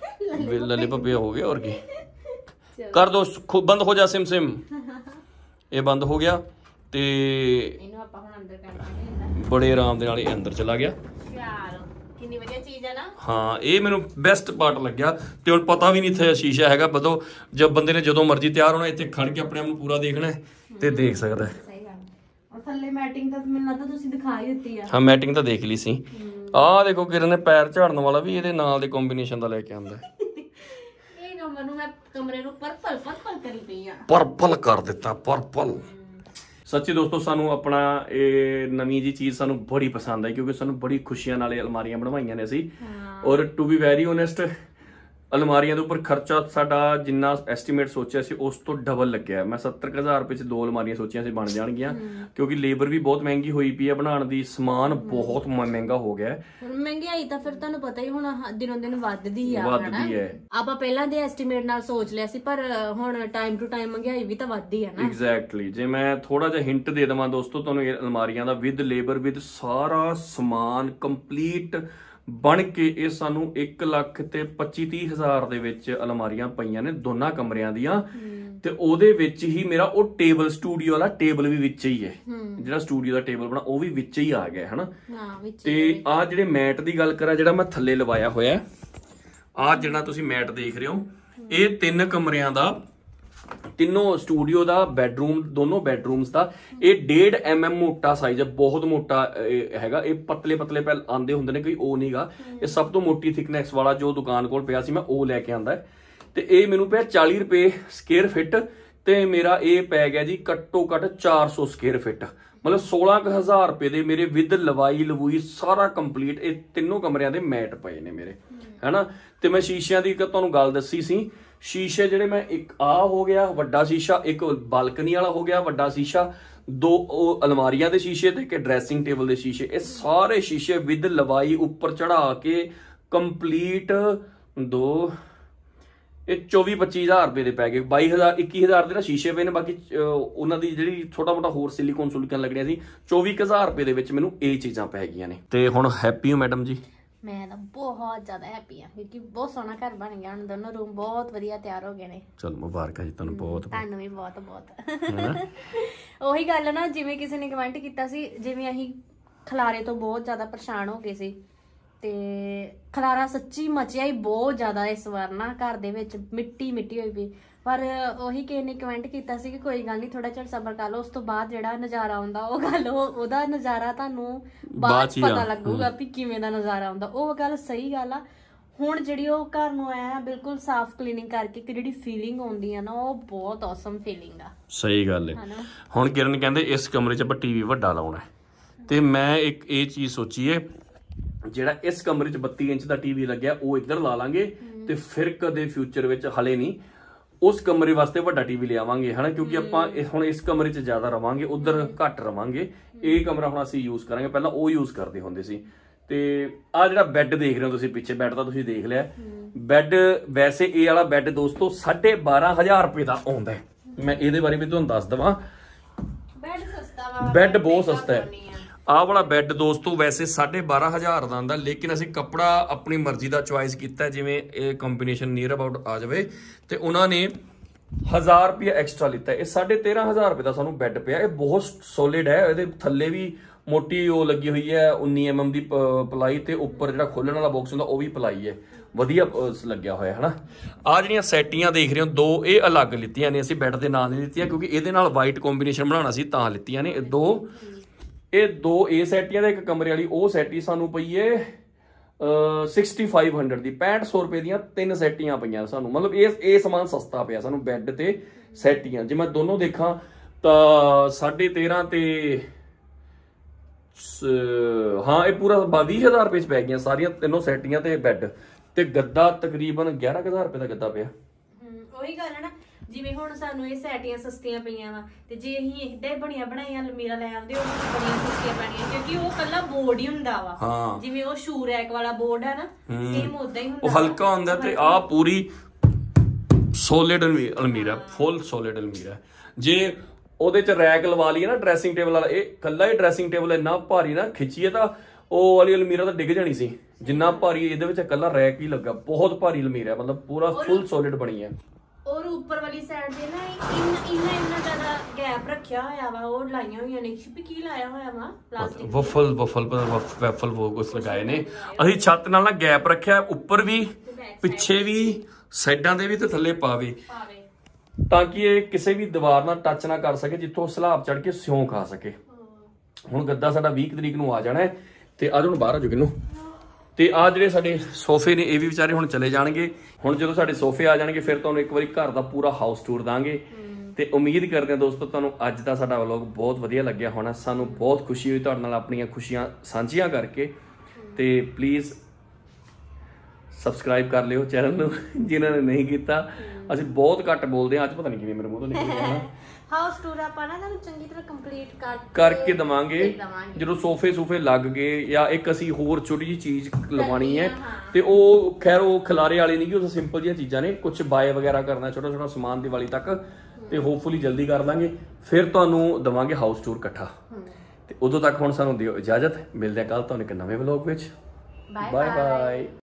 ਹੋ ਗਏ। ਹੋਰ ਕੀ ਕਰ ਦੋ, ਬੰਦ ਹੋ ਜਾ। ਸਿਮ ਇਹ ਬੰਦ ਹੋ ਗਿਆ ਤੇ ਇਹਨੂੰ ਆਪਾਂ ਹੁਣ ਅੰਦਰ ਕਰ ਦਾਂਗੇ। ਬੜੇ ਆਰਾਮ ਦੇ ਨਾਲ ਇਹ ਅੰਦਰ ਚਲਾ ਗਿਆ। ਯਾਰ ਕਿੰਨੀ ਵਧੀਆ ਚੀਜ਼ ਹੈ ਨਾ। ਹਾਂ, ਇਹ ਮੈਨੂੰ ਬੈਸਟ ਪਾਰਟ ਲੱਗਿਆ। ਤੇ ਹੁਣ ਪਤਾ ਵੀ ਨਹੀਂ ਇੱਥੇ ਸ਼ੀਸ਼ਾ ਹੈਗਾ। ਬਦੋ ਜਦ ਬੰਦੇ ਨੇ ਜਦੋਂ ਮਰਜ਼ੀ ਤਿਆਰ ਹੋਣਾ, ਇੱਥੇ ਖੜ ਕੇ ਆਪਣੇ ਆਪ ਨੂੰ ਪੂਰਾ ਦੇਖਣਾ ਤੇ ਦੇਖ ਸਕਦਾ। ਸਹੀ ਗੱਲ। ਔਰ ਥੱਲੇ ਮੈਟਿੰਗ ਤਾਂ ਮੈਨੂੰ ਲੱਗਦਾ ਤੁਸੀਂ ਦਿਖਾ ਹੀ ਦਿੱਤੀ ਆ। ਹਾਂ, ਮੈਟਿੰਗ ਤਾਂ ਦੇਖ ਲਈ ਸੀ। ਆਹ ਦੇਖੋ ਕਿਰਨ ਨੇ ਪੈਰ ਝਾੜਨ ਵਾਲਾ ਵੀ ਇਹਦੇ ਨਾਲ ਦੇ ਕੰਬੀਨੇਸ਼ਨ ਦਾ ਲੈ ਕੇ ਆਂਦਾ। ਇਹ ਮੈਂ ਕਮਰੇ ਨੂੰ ਪਰਪਲ ਕਰੀ ਪਈ ਆ। ਪਰਪਲ ਕਰ ਦਿੱਤਾ, ਪਰਪਲ। ਸੱਚੀ ਦੋਸਤੋ, ਸਾਨੂੰ ਆਪਣਾ ਇਹ ਨਵੀਂ ਜੀ ਚੀਜ਼ ਸਾਨੂੰ ਬੜੀ ਪਸੰਦ ਆਈ, ਕਿਉਂਕਿ ਸਾਨੂੰ ਬੜੀ ਖੁਸ਼ੀਆਂ ਨਾਲ ਇਹ ਅਲਮਾਰੀਆਂ ਬਣਵਾਈਆਂ ਨੇ ਅਸੀਂ। ਔਰ ਟੂ ਬੀ ਵੈਰੀ ਓਨੈਸਟ, ਅਲਮਾਰੀਆਂ ਦੇ ਉੱਪਰ ਖਰਚਾ ਸਾਡਾ ਜਿੰਨਾ ਐਸਟੀਮੇਟ ਸੋਚਿਆ ਸੀ ਉਸ ਤੋਂ ਡਬਲ ਲੱਗਿਆ। ਮੈਂ 70,000 ਰੁਪਏ 'ਚ 2 ਅਲਮਾਰੀਆਂ ਸੋਚੀਆਂ ਸੀ ਬਣ ਜਾਣਗੀਆਂ, ਕਿਉਂਕਿ ਲੇਬਰ ਵੀ ਬਹੁਤ ਮਹਿੰਗੀ ਹੋਈ ਪਈ ਹੈ ਬਣਾਉਣ ਦੀ, ਸਮਾਨ ਬਹੁਤ ਮਹਿੰਗਾ ਹੋ ਗਿਆ। ਮਹਿੰਗਾਈ ਤਾਂ ਫਿਰ ਤੁਹਾਨੂੰ ਪਤਾ ਹੀ ਹੁਣ ਦਿਨੋਂ ਦਿਨ ਵੱਧਦੀ ਆ। ਆਪਾਂ ਪਹਿਲਾਂ ਦੇ ਐਸਟੀਮੇਟ ਨਾਲ ਸੋਚ ਲਿਆ ਸੀ, ਪਰ ਹੁਣ ਟਾਈਮ ਟੂ ਟਾਈਮ ਮਹਿੰਗਾਈ ਵੀ ਤਾਂ ਵੱਧਦੀ ਆ ਨਾ। ਐਗਜ਼ੈਕਟਲੀ। ਜੇ ਮੈਂ ਥੋੜਾ ਜਿਹਾ ਹਿੰਟ ਦੇ ਦੇਵਾਂ ਦੋਸਤੋ ਤੁਹਾਨੂੰ, ਇਹ ਅਲਮਾਰੀਆਂ ਦਾ ਵਿਦ ਲੇਬਰ ਵਿਦ ਸਾਰਾ ਸਮਾਨ ਕੰਪਲੀਟ ਬਣ ਕੇ ਇਹ ਸਾਨੂੰ 1,25,30,000 ਦੇ ਵਿੱਚ ਅਲਮਾਰੀਆਂ ਪਈਆਂ ਨੇ, ਦੋਨਾਂ ਕਮਰਿਆਂ ਦੀਆਂ। ਤੇ ਉਹਦੇ ਵਿੱਚ ਹੀ ਮੇਰਾ ਉਹ ਟੇਬਲ, ਸਟੂਡੀਓ ਵਾਲਾ ਟੇਬਲ ਵੀ ਵਿੱਚ ਹੀ ਹੈ। ਜਿਹੜਾ ਸਟੂਡੀਓ ਦਾ ਟੇਬਲ ਬਣਾ ਉਹ ਵੀ ਵਿੱਚ ਹੀ ਆ ਗਿਆ, ਹਨਾ। ਤੇ ਆ ਜਿਹੜੇ ਮੈਟ ਦੀ ਗੱਲ ਕਰਾਂ, ਜਿਹੜਾ ਮੈਂ ਥੱਲੇ ਲਵਾਇਆ ਹੋਇਆ, ਆ ਜਿਹੜਾ ਤੁਸੀਂ ਮੈਟ ਦੇਖ ਰਹੇ ਹੋ, ਇਹ 3 ਕਮਰਿਆਂ ਦਾ, ਤਿੰਨੋਂ ਸਟੂਡੀਓ ਦਾ, ਬੈਡਰੂਮ, ਦੋਨੋਂ ਬੈਡਰੂਮਸ ਦਾ, ਇਹ 1.5 mm ਮੋਟਾ ਸਾਈਜ਼ ਹੈ, ਬਹੁਤ ਮੋਟਾ ਹੈਗਾ। ਇਹ ਪਤਲੇ ਪਹਿਲ ਆਂਦੇ ਹੁੰਦੇ ਨੇ ਕੋਈ, ਉਹ ਨਹੀਂਗਾ। ਇਹ ਸਭ ਤੋਂ ਮੋਟੀ ਥਿਕਨੈਸ ਵਾਲਾ ਜੋ ਦੁਕਾਨ ਕੋਲ ਪਿਆ ਸੀ, ਮੈਂ ਉਹ ਲੈ ਕੇ ਆਂਦਾ। ਤੇ ਇਹ ਮੈਨੂੰ ਪਿਆ 40 ਰੁਪਏ ਸਕੁਅਰ ਫਿਟ ਤੇ ਮੇਰਾ ਇਹ ਪੈ ਗਿਆ ਜੀ ਘੱਟੋ ਘੱਟ 400 ਸਕੁਅਰ ਫਿਟ, ਮਤਲਬ 16,000 ਰੁਪਏ ਦੇ ਮੇਰੇ ਵਿਦ ਲਵਾਈ ਲਵੂਈ ਸਾਰਾ ਕੰਪਲੀਟ। ਇਹ ਤਿੰਨੋਂ ਕਮਰਿਆਂ ਦੇ ਮੈਟ ਪਏ ਨੇ ਮੇਰੇ, ਹੈਨਾ। ਤੇ ਮੈਂ ਸ਼ੀਸ਼ਿਆਂ ਦੀ ਤੁਹਾਨੂੰ ਗੱਲ ਦੱਸੀ ਸੀ, ਸ਼ੀਸ਼ੇ ਜਿਹੜੇ ਮੈਂ ਇੱਕ ਆ ਹੋ ਗਿਆ ਵੱਡਾ ਸ਼ੀਸ਼ਾ, ਇੱਕ ਬਾਲਕਨੀ ਵਾਲਾ ਹੋ ਗਿਆ ਵੱਡਾ ਸ਼ੀਸ਼ਾ, 2 ਉਹ ਅਲਮਾਰੀਆਂ ਦੇ ਸ਼ੀਸ਼ੇ ਤੇ ਇੱਕ ਡਰੈਸਿੰਗ ਟੇਬਲ ਦੇ ਸ਼ੀਸ਼ੇ, ਇਹ ਸਾਰੇ ਸ਼ੀਸ਼ੇ ਵਿਦ ਲਵਾਈ ਉੱਪਰ ਚੜਾ ਕੇ ਕੰਪਲੀਟ ਇਹ 24-25,000 ਰੁਪਏ ਦੇ ਪੈ ਗਏ। 22,000-21,000 ਦੇ ਨਾ ਸ਼ੀਸ਼ੇ ਪਏ ਨੇ, ਬਾਕੀ ਉਹਨਾਂ ਦੀ ਜਿਹੜੀ ਛੋਟਾ ਮੋਟਾ ਹੋਰ ਸਿਲੀਕਨ ਸੁਲਿਕਨ ਲੱਗਣੀਆਂ ਸੀ 24,000 ਰੁਪਏ ਦੇ ਵਿੱਚ ਮੈਨੂੰ ਇਹ ਚੀਜ਼ਾਂ ਪੈ ਗਈਆਂ ਨੇ। ਤੇ ਹੁਣ ਹੈਪੀ ਹੋ ਮੈਡਮ ਜੀ? ਮੈਂ ਤਾਂ ਬਹੁਤ ਜ਼ਿਆਦਾ ਹੈਪੀ ਆ ਕਿਉਂਕਿ ਬਹੁਤ ਸੋਹਣਾ ਘਰ ਬਣ ਗਿਆ, ਹੁਣ ਦੋਨੋਂ ਰੂਮ ਬਹੁਤ ਵਧੀਆ ਤਿਆਰ ਹੋ ਗਏ ਨੇ। ਚਲ ਮੁਬਾਰਕਾਂ ਜੀ ਤੁਹਾਨੂੰ ਬਹੁਤ। ਤੁਹਾਨੂੰ ਵੀ ਬਹੁਤ ਬਹੁਤ। ਉਹੀ ਗੱਲ ਨਾ, ਜਿਵੇਂ ਕਿਸੇ ਨੇ ਕਮੈਂਟ ਕੀਤਾ ਸੀ, ਜਿਵੇਂ ਅਸੀਂ ਖਲਾਰੇ ਤੋਂ ਬਹੁਤ ਜ਼ਿਆਦਾ ਪਰੇਸ਼ਾਨ ਹੋ ਗਏ ਸੀ ਤੇ ਖਲਾਰਾ ਸੱਚੀ ਮਚਿਆ ਹੀ ਬਹੁਤ ਜ਼ਿਆਦਾ ਇਸ ਵਾਰ ਨਾ, ਘਰ ਦੇ ਵਿੱਚ ਮਿੱਟੀ ਮਿੱਟੀ ਹੋਈ ਪਈ। ਪਰ ਉਹੀ ਕਿਸੇ ਨੇ ਕਮੈਂਟ ਕੀਤਾ ਸੀ ਕਿ ਕੋਈ ਗੱਲ ਨਹੀਂ, ਥੋੜਾ ਚਿਰ ਸਬਰ ਕਰ ਲਓ, ਉਸ ਤੋਂ ਬਾਅਦ ਜਿਹੜਾ ਨਜ਼ਾਰਾ ਆਉਂਦਾ ਉਹ ਗੱਲ ਉਹਦਾ ਨਜ਼ਾਰਾ ਤੁਹਾਨੂੰ ਬਾਅਦ ਚ ਪਤਾ ਲੱਗੂਗਾ ਵੀ ਕਿਵੇਂ ਦਾ ਨਜ਼ਾਰਾ ਆਉਂਦਾ। ਉਹ ਗੱਲ ਸਹੀ ਗੱਲ ਆ। ਹੁਣ ਜਿਹੜੀ ਉਹ ਘਰ ਨੂੰ ਆਇਆ ਬਿਲਕੁਲ ਸਾਫ਼ ਕਲੀਨਿੰਗ ਕਰਕੇ ਕਿ ਜਿਹੜੀ ਫੀਲਿੰਗ ਆਉਂਦੀ ਆ ਨਾ, ਉਹ ਬਹੁਤ ਔਸਮ ਫੀਲਿੰਗ ਆ। ਸਹੀ ਗੱਲ ਹੈ। ਹੁਣ ਕਿਰਨ ਕਹਿੰਦੇ ਇਸ ਕਮਰੇ 'ਚ ਆਪਾਂ ਟੀਵੀ ਵੱਡਾ ਲਾਉਣਾ, ਤੇ ਮੈਂ ਇੱਕ ਇਹ ਚੀਜ਼ ਸੋਚੀ ਏ, ਜਿਹੜਾ ਇਸ ਕਮਰੇ 'ਚ 32 ਇੰਚ ਦਾ ਟੀਵੀ ਲੱਗਿਆ ਉਹ ਇੱਧਰ ਲਾ ਲਾਂਗੇ, ਤੇ ਫਿਰ ਕਦੇ ਫਿਊਚਰ ਵਿੱਚ ਹਲੇ ਨਹੀਂ ਉਸ ਕਮਰੇ ਵਾਸਤੇ ਵੱਡਾ ਟੀਵੀ ਲਿਆਵਾਂਗੇ, ਹਨਾ। ਕਿਉਂਕਿ ਆਪਾਂ ਹੁਣ ਇਸ ਕਮਰੇ 'ਚ ਜ਼ਿਆਦਾ ਰਵਾਂਗੇ, ਉਧਰ ਘੱਟ ਰਵਾਂਗੇ। ਇਹ ਕਮਰਾ ਹੁਣ ਅਸੀਂ ਯੂਜ਼ ਕਰਾਂਗੇ, ਪਹਿਲਾਂ ਉਹ ਯੂਜ਼ ਕਰਦੇ ਹੁੰਦੇ ਸੀ। ਤੇ ਆ ਜਿਹੜਾ ਬੈੱਡ ਦੇਖ ਰਹੇ ਹੋ ਤੁਸੀਂ ਪਿੱਛੇ, ਬੈੱਡ ਤਾਂ ਤੁਸੀਂ ਦੇਖ ਲਿਆ। ਬੈੱਡ ਵੈਸੇ ਇਹ ਵਾਲਾ ਬੈੱਡ ਦੋਸਤੋ 12,500 ਰੁਪਏ ਦਾ ਆਉਂਦਾ ਹੈ। ਮੈਂ ਇਹਦੇ ਬਾਰੇ ਵੀ ਤੁਹਾਨੂੰ ਦੱਸ ਦਵਾਂ, ਬੈੱਡ ਸਸਤਾ ਵਾ, ਬੈੱਡ ਬਹੁਤ ਸਸਤਾ ਹੈ। ਆਹ ਵਾਲਾ ਬੈੱਡ ਦੋਸਤੋ ਵੈਸੇ 12,500 ਦਾ ਆਉਂਦਾ, ਲੇਕਿਨ ਅਸੀਂ ਕੱਪੜਾ ਆਪਣੀ ਮਰਜ਼ੀ ਦਾ ਚੁਆਇਸ ਕੀਤਾ, ਜਿਵੇਂ ਇਹ ਕੰਬੀਨੇਸ਼ਨ ਨੀਅਰ ਅਬਾਊਟ ਆ ਜਾਵੇ, ਤੇ ਉਹਨਾਂ ਨੇ 1000 ਰੁਪਏ ਐਕਸਟਰਾ ਲਿੱਤਾ। ਇਹ 13,500 ਰੁਪਏ ਦਾ ਸਾਨੂੰ ਬੈੱਡ ਪਿਆ। ਇਹ ਬਹੁਤ ਸੋਲਿਡ ਹੈ, ਇਹਦੇ ਥੱਲੇ ਵੀ ਮੋਟੀ ਉਹ ਲੱਗੀ ਹੋਈ ਹੈ 19 mm ਦੀ ਪਲਾਈ, ਤੇ ਉੱਪਰ ਜਿਹੜਾ ਖੋਲਣ ਵਾਲਾ ਬਾਕਸ ਹੁੰਦਾ ਉਹ ਵੀ ਪਲਾਈ ਹੈ, ਵਧੀਆ ਲੱਗਿਆ ਹੋਇਆ, ਹਨਾ। ਆ ਜਿਹੜੀਆਂ ਸੈਟੀਆਂ ਦੇਖ ਰਹੇ ਹੋ 2, ਇਹ ਅਲੱਗ ਲਿੱਤੀਆਂ ਨੇ, ਅਸੀਂ ਬੈੱਡ ਦੇ ਨਾਲ ਨਹੀਂ ਲਿੱਤੀਆਂ ਕਿਉਂਕਿ ਇਹਦੇ ਨਾਲ ਵਾਈਟ ਕੰਬੀਨੇਸ਼ਨ ਬਣਾਉਣਾ ਸੀ ਤਾਂ ਲਿੱਤੀਆਂ ਨੇ। ਇਹ ਦੋ ਇਹ ਸੈਟੀਆਂ ਦਾ, ਇੱਕ ਕਮਰੇ ਵਾਲੀ ਉਹ ਸੈਟੀ ਸਾਨੂੰ ਪਈ ਏ 6500 ਦੀ, 6500 ਰੁਪਏ ਦੀਆਂ 3 ਸੈਟੀਆਂ ਪਈਆਂ ਸਾਨੂੰ। ਮਤਲਬ ਇਹ ਸਮਾਨ ਸਸਤਾ ਪਿਆ ਸਾਨੂੰ, ਬੈੱਡ ਤੇ ਸੈਟੀਆਂ। ਜੇ ਮੈਂ ਦੋਨੋਂ ਦੇਖਾਂ ਤਾਂ 13.5 ਤੇ ਹਾਂ ਇਹ ਪੂਰਾ 20,000 ਰੁਪਏ 'ਚ ਪੈ ਗਈਆਂ ਸਾਰੀਆਂ ਤਿੰਨੋਂ ਸੈਟੀਆਂ ਤੇ ਬੈੱਡ ਤੇ ਗੱਦਾ ਤਕਰੀਬਨ 11,000 ਰੁਪਏ ਦਾ ਗੱਦਾ ਪਿਆ। ਉਹੀ ਗੱਲ ਹੈ ਨਾ, ਜਿਵੇਂ ਹੁਣ ਸਾਨੂੰ ਇਹ ਸੈਟੀਆਂ ਸਸਤੀਆਂ ਪਈਆਂ ਵਾ, ਤੇ ਜੇ ਅਸੀਂ ਇਹਦੇ ਬਣੀਆਂ ਬਣਾਈਆਂ ਅਲਮੀਰਾ ਲੈ ਆਉਂਦੇ ਉਹ ਬੜੀਆਂ ਸਸਤੀਆਂ ਪੈਣੀਆਂ, ਕਿਉਂਕਿ ਉਹ ਕੱਲਾ ਬੋਰਡ ਹੀ ਹੁੰਦਾ ਵਾ। ਜਿਵੇਂ ਉਹ ਸ਼ੂ ਰੈਕ ਵਾਲਾ ਬੋਰਡ ਹੈ ਨਾ, ਸੇਮ ਉਦਾਂ ਹੀ ਹੁੰਦਾ, ਉਹ ਹਲਕਾ ਹੁੰਦਾ। ਤੇ ਆਹ ਪੂਰੀ ਸੋਲਿਡ ਅਲਮੀਰਾ, ਫੁੱਲ ਸੋਲਿਡ ਅਲਮੀਰਾ। ਜੇ ਉਹਦੇ ਚ ਰੈਕ ਲਵਾ ਲਈਏ ਨਾ ਡਰੈਸਿੰਗ ਟੇਬਲ ਵਾਲਾ, ਇਹ ਕੱਲਾ ਹੀ ਡਰੈਸਿੰਗ ਟੇਬਲ ਇੰਨਾ ਭਾਰੀ ਨਾ ਖਿੱਚੀਏ ਤਾਂ ਉਹ ਵਾਲੀ ਅਲਮੀਰਾ ਤਾਂ ਡਿੱਗ ਜਾਣੀ ਸੀ, ਜਿੰਨਾ ਭਾਰੀ ਇਹਦੇ ਵਿੱਚ ਕੱਲਾ ਰੈਕ ਹੀ ਲੱਗਾ। ਬਹੁਤ ਭਾਰੀ ਅਲਮੀਰਾ, ਮਤਲਬ ਪੂਰਾ ਫੁੱਲ ਸੋਲਿਡ ਬਣੀ ਹੈ। ਔਰ ਉੱਪਰ ਵਾਲੀ ਸਾਈਡ ਤੇ ਨਾ ਇੰਨਾ ਜ਼ਿਆਦਾ ਗੈਪ ਰੱਖਿਆ ਹੋਇਆ ਵਾ, ਉਹ ਲਾਈਆਂ ਹੋਈਆਂ ਨੇ। ਵੀ ਕੀ ਲਾਇਆ ਹੋਇਆ ਵਾ? ਪਲਾਸਟਿਕ ਵੈਫਲ ਉਹ ਕੁਝ ਲਗਾਏ ਨੇ। ਅਸੀਂ ਛੱਤ ਨਾਲ ਨਾ ਗੈਪ ਰੱਖਿਆ, ਉੱਪਰ ਵੀ ਪਿੱਛੇ ਵੀ ਸਾਈਡਾਂ ਦੇ ਵੀ ਤੇ ਥੱਲੇ ਪਾਵੇ, ਤਾਂ ਕਿ ਇਹ ਕਿਸੇ ਵੀ ਦੀਵਾਰ ਨਾਲ ਟੱਚ ਨਾ ਕਰ ਸਕੇ, ਜਿੱਥੋਂ ਸਲਾਬ ਚੜ ਕੇ ਸਿਉਂ ਖਾ ਸਕੇ। ਹੁਣ ਗੱਦਾ ਸਾਡਾ 20 ਤਰੀਕ ਨੂੰ ਆ ਜਾਣਾ ਹੈ, ਤੇ ਅੱਜ ਹੁਣ ਬਾਹਰ ਆ ਜਾਓ ਕਿਨੂੰ। ਤੇ ਆ ਜਿਹੜੇ ਸਾਡੇ ਸੋਫੇ ਨੇ ਇਹ ਵੀ ਵਿਚਾਰੇ ਹੁਣ ਚਲੇ ਜਾਣਗੇ। ਹੁਣ ਜਦੋਂ ਸਾਡੇ ਸੋਫੇ ਆ ਜਾਣਗੇ ਫਿਰ ਤੁਹਾਨੂੰ ਇੱਕ ਵਾਰੀ ਘਰ ਦਾ ਪੂਰਾ ਹਾਊਸ ਟੂਰ ਦਾਂਗੇ। ਤੇ ਉਮੀਦ ਕਰਦੇ ਹਾਂ ਦੋਸਤੋ ਤੁਹਾਨੂੰ ਅੱਜ ਦਾ ਸਾਡਾ ਵਲੌਗ ਬਹੁਤ ਵਧੀਆ ਲੱਗਿਆ ਹੋਣਾ। ਸਾਨੂੰ ਬਹੁਤ ਖੁਸ਼ੀ ਹੋਈ ਤੁਹਾਡੇ ਨਾਲ ਆਪਣੀਆਂ ਖੁਸ਼ੀਆਂ ਸਾਂਝੀਆਂ ਕਰਕੇ। ਤੇ ਪਲੀਜ਼ ਸਬਸਕ੍ਰਾਈਬ ਕਰ ਲਿਓ ਚੈਨਲ ਨੂੰ ਜਿਨ੍ਹਾਂ ਨੇ ਨਹੀਂ ਕੀਤਾ। ਅਸੀਂ ਬਹੁਤ ਘੱਟ ਬੋਲਦੇ ਹਾਂ, ਅੱਜ ਪਤਾ ਨਹੀਂ ਕਿਵੇਂ ਮੇਰੇ ਮੂੰਹ ਤੋਂ ਨਿਕਲ ਗਿਆ। ਹਾਊਸ ਟੂਰ ਆਪਾਂ ਨਾ ਤੁਹਾਨੂੰ ਚੰਗੀ ਤਰ੍ਹਾਂ ਕੰਪਲੀਟ ਕਰਕੇ ਦਵਾਂਗੇ ਜਦੋਂ ਸੋਫੇ ਲੱਗ ਗਏ, ਜਾਂ ਇੱਕ ਅਸੀਂ ਹੋਰ ਛੋਟੀ ਜਿਹੀ ਚੀਜ਼ ਲਵਾਉਣੀ ਹੈ। ਤੇ ਉਹ ਖੈਰ ਉਹ ਖਿਲਾਰੇ ਵਾਲੀ ਨਹੀਂ, ਕਿ ਉਹ ਸਿੰਪਲ ਜਿਹੀਆਂ ਚੀਜ਼ਾਂ ਨੇ, ਕੁਝ ਬਾਏ ਵਗੈਰਾ ਕਰਨਾ ਛੋਟਾ ਛੋਟਾ ਸਮਾਨ ਦੀਵਾਲੀ ਤੱਕ, ਤੇ ਹੋਪਫੁਲੀ ਜਲਦੀ ਕਰ ਦਾਂਗੇ। ਫਿਰ ਤੁਹਾਨੂੰ ਦਵਾਂਗੇ ਹਾਊਸ ਟੂਰ ਇਕੱਠਾ। ਤੇ ਉਦੋਂ ਤੱਕ ਹੁਣ ਸਾਨੂੰ ਦਿਓ ਇਜਾਜ਼ਤ, ਮਿਲਦੇ ਹਾਂ ਕੱਲ ਤੁਹਾਨੂੰ ਇੱਕ ਨਵੇਂ ਵਲੌਗ ਵਿੱਚ। Bye bye.